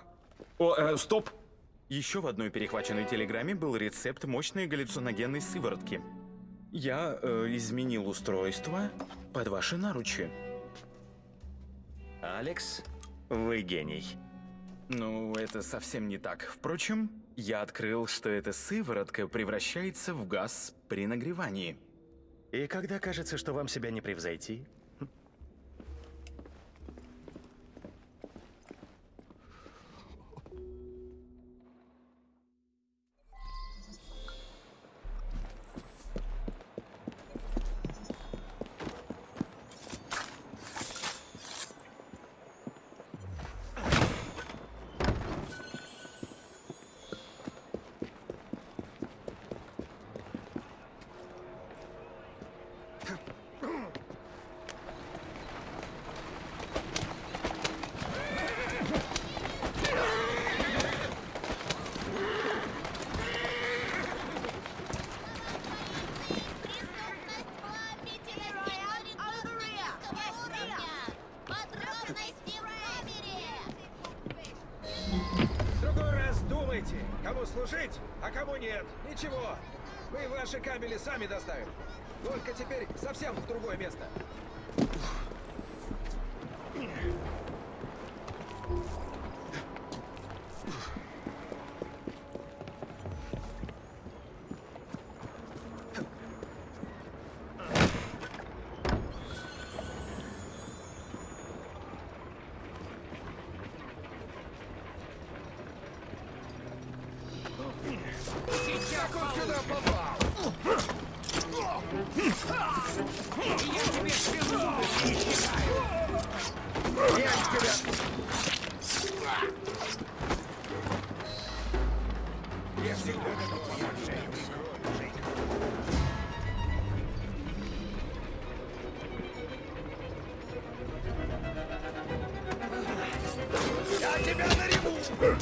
О, стоп! Еще в одной перехваченной телеграмме был рецепт мощной галлюциногенной сыворотки. Я изменил устройство под ваши наручи. Алекс, вы гений. Ну, это совсем не так. Впрочем, я открыл, что эта сыворотка превращается в газ при нагревании. И когда кажется, что вам себя не превзойти? служить, а кому нет. Ничего. Мы ваши кабели сами доставим. Только теперь совсем в другое место. Как он сюда попал? Я тебе спину не считаю. Я тебя... Я всегда готов ее шею. Я тебя нарему!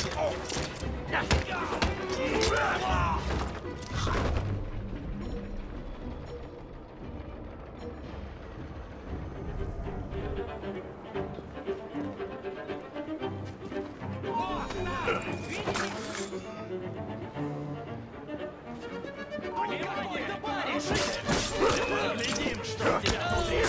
Внимание, товарищи! Поглядим, что у тебя внутри.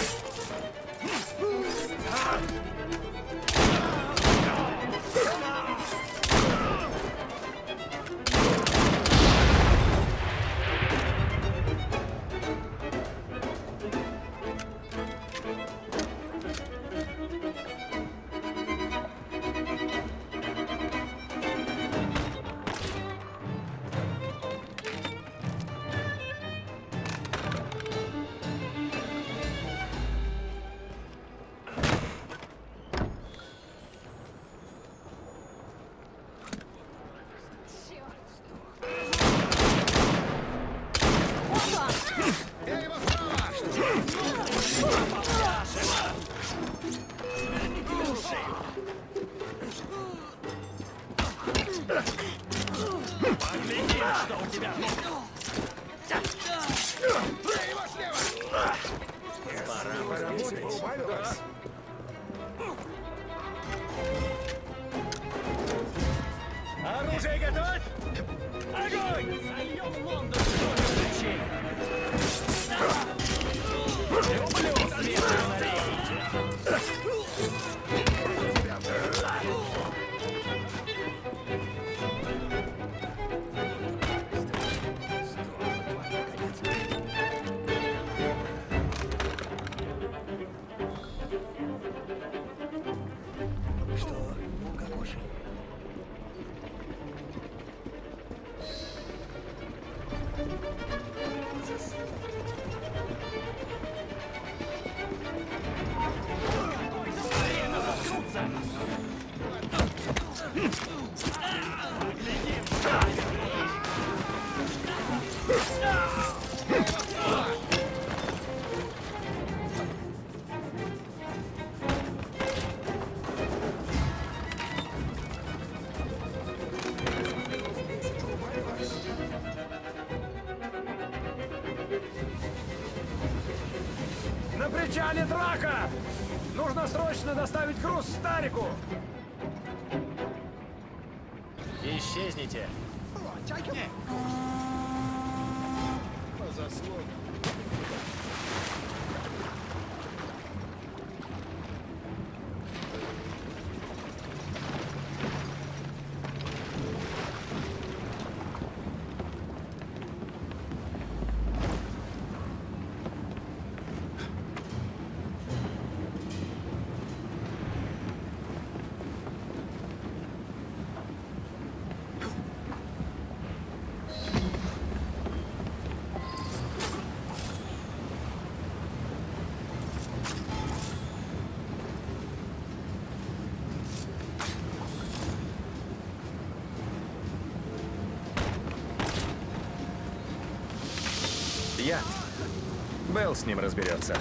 Поглядим, что у тебя внутри. Пора поработать. Оружие готовь! Огонь! Зальем Лондон ключей! Люблю светлую нарезку! Что? Как уши? Время заткнуться! Поглядим, что у тебя внутри. На причале драка! Нужно срочно доставить груз Старику! Исчезните! По заслугам. Я. Белл с ним разберется.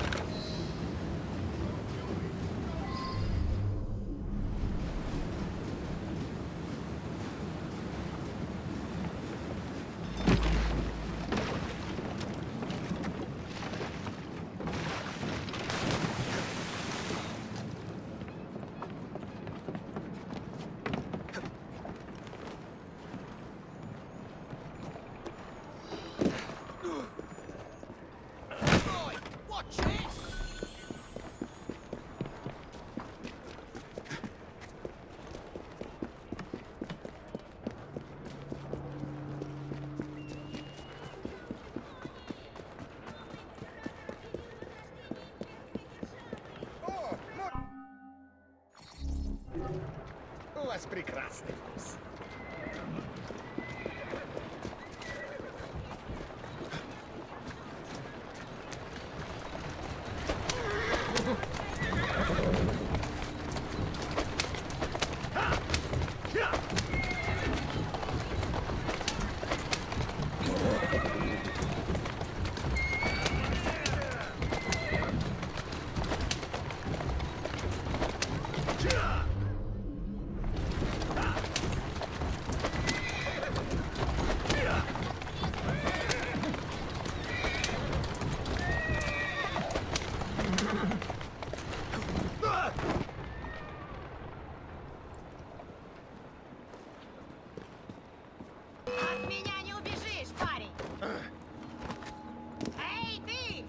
вас прекрасный вкус. От меня не убежишь, парень! Эй, ты!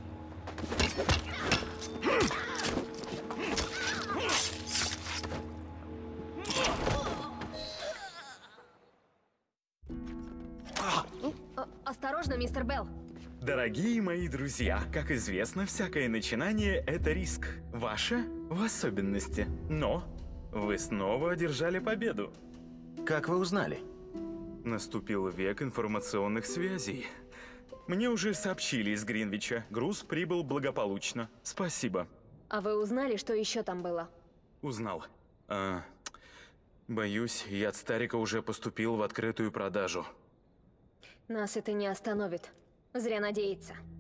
Осторожно, мистер Белл. Дорогие мои друзья, как известно, всякое начинание – это риск. Ваше в особенности. Но вы снова одержали победу. Как вы узнали? Наступил век информационных связей. Мне уже сообщили из Гринвича. Груз прибыл благополучно. Спасибо. А вы узнали, что еще там было? Узнал. Боюсь, яд Старика уже поступил в открытую продажу. Нас это не остановит. Зря надеяться.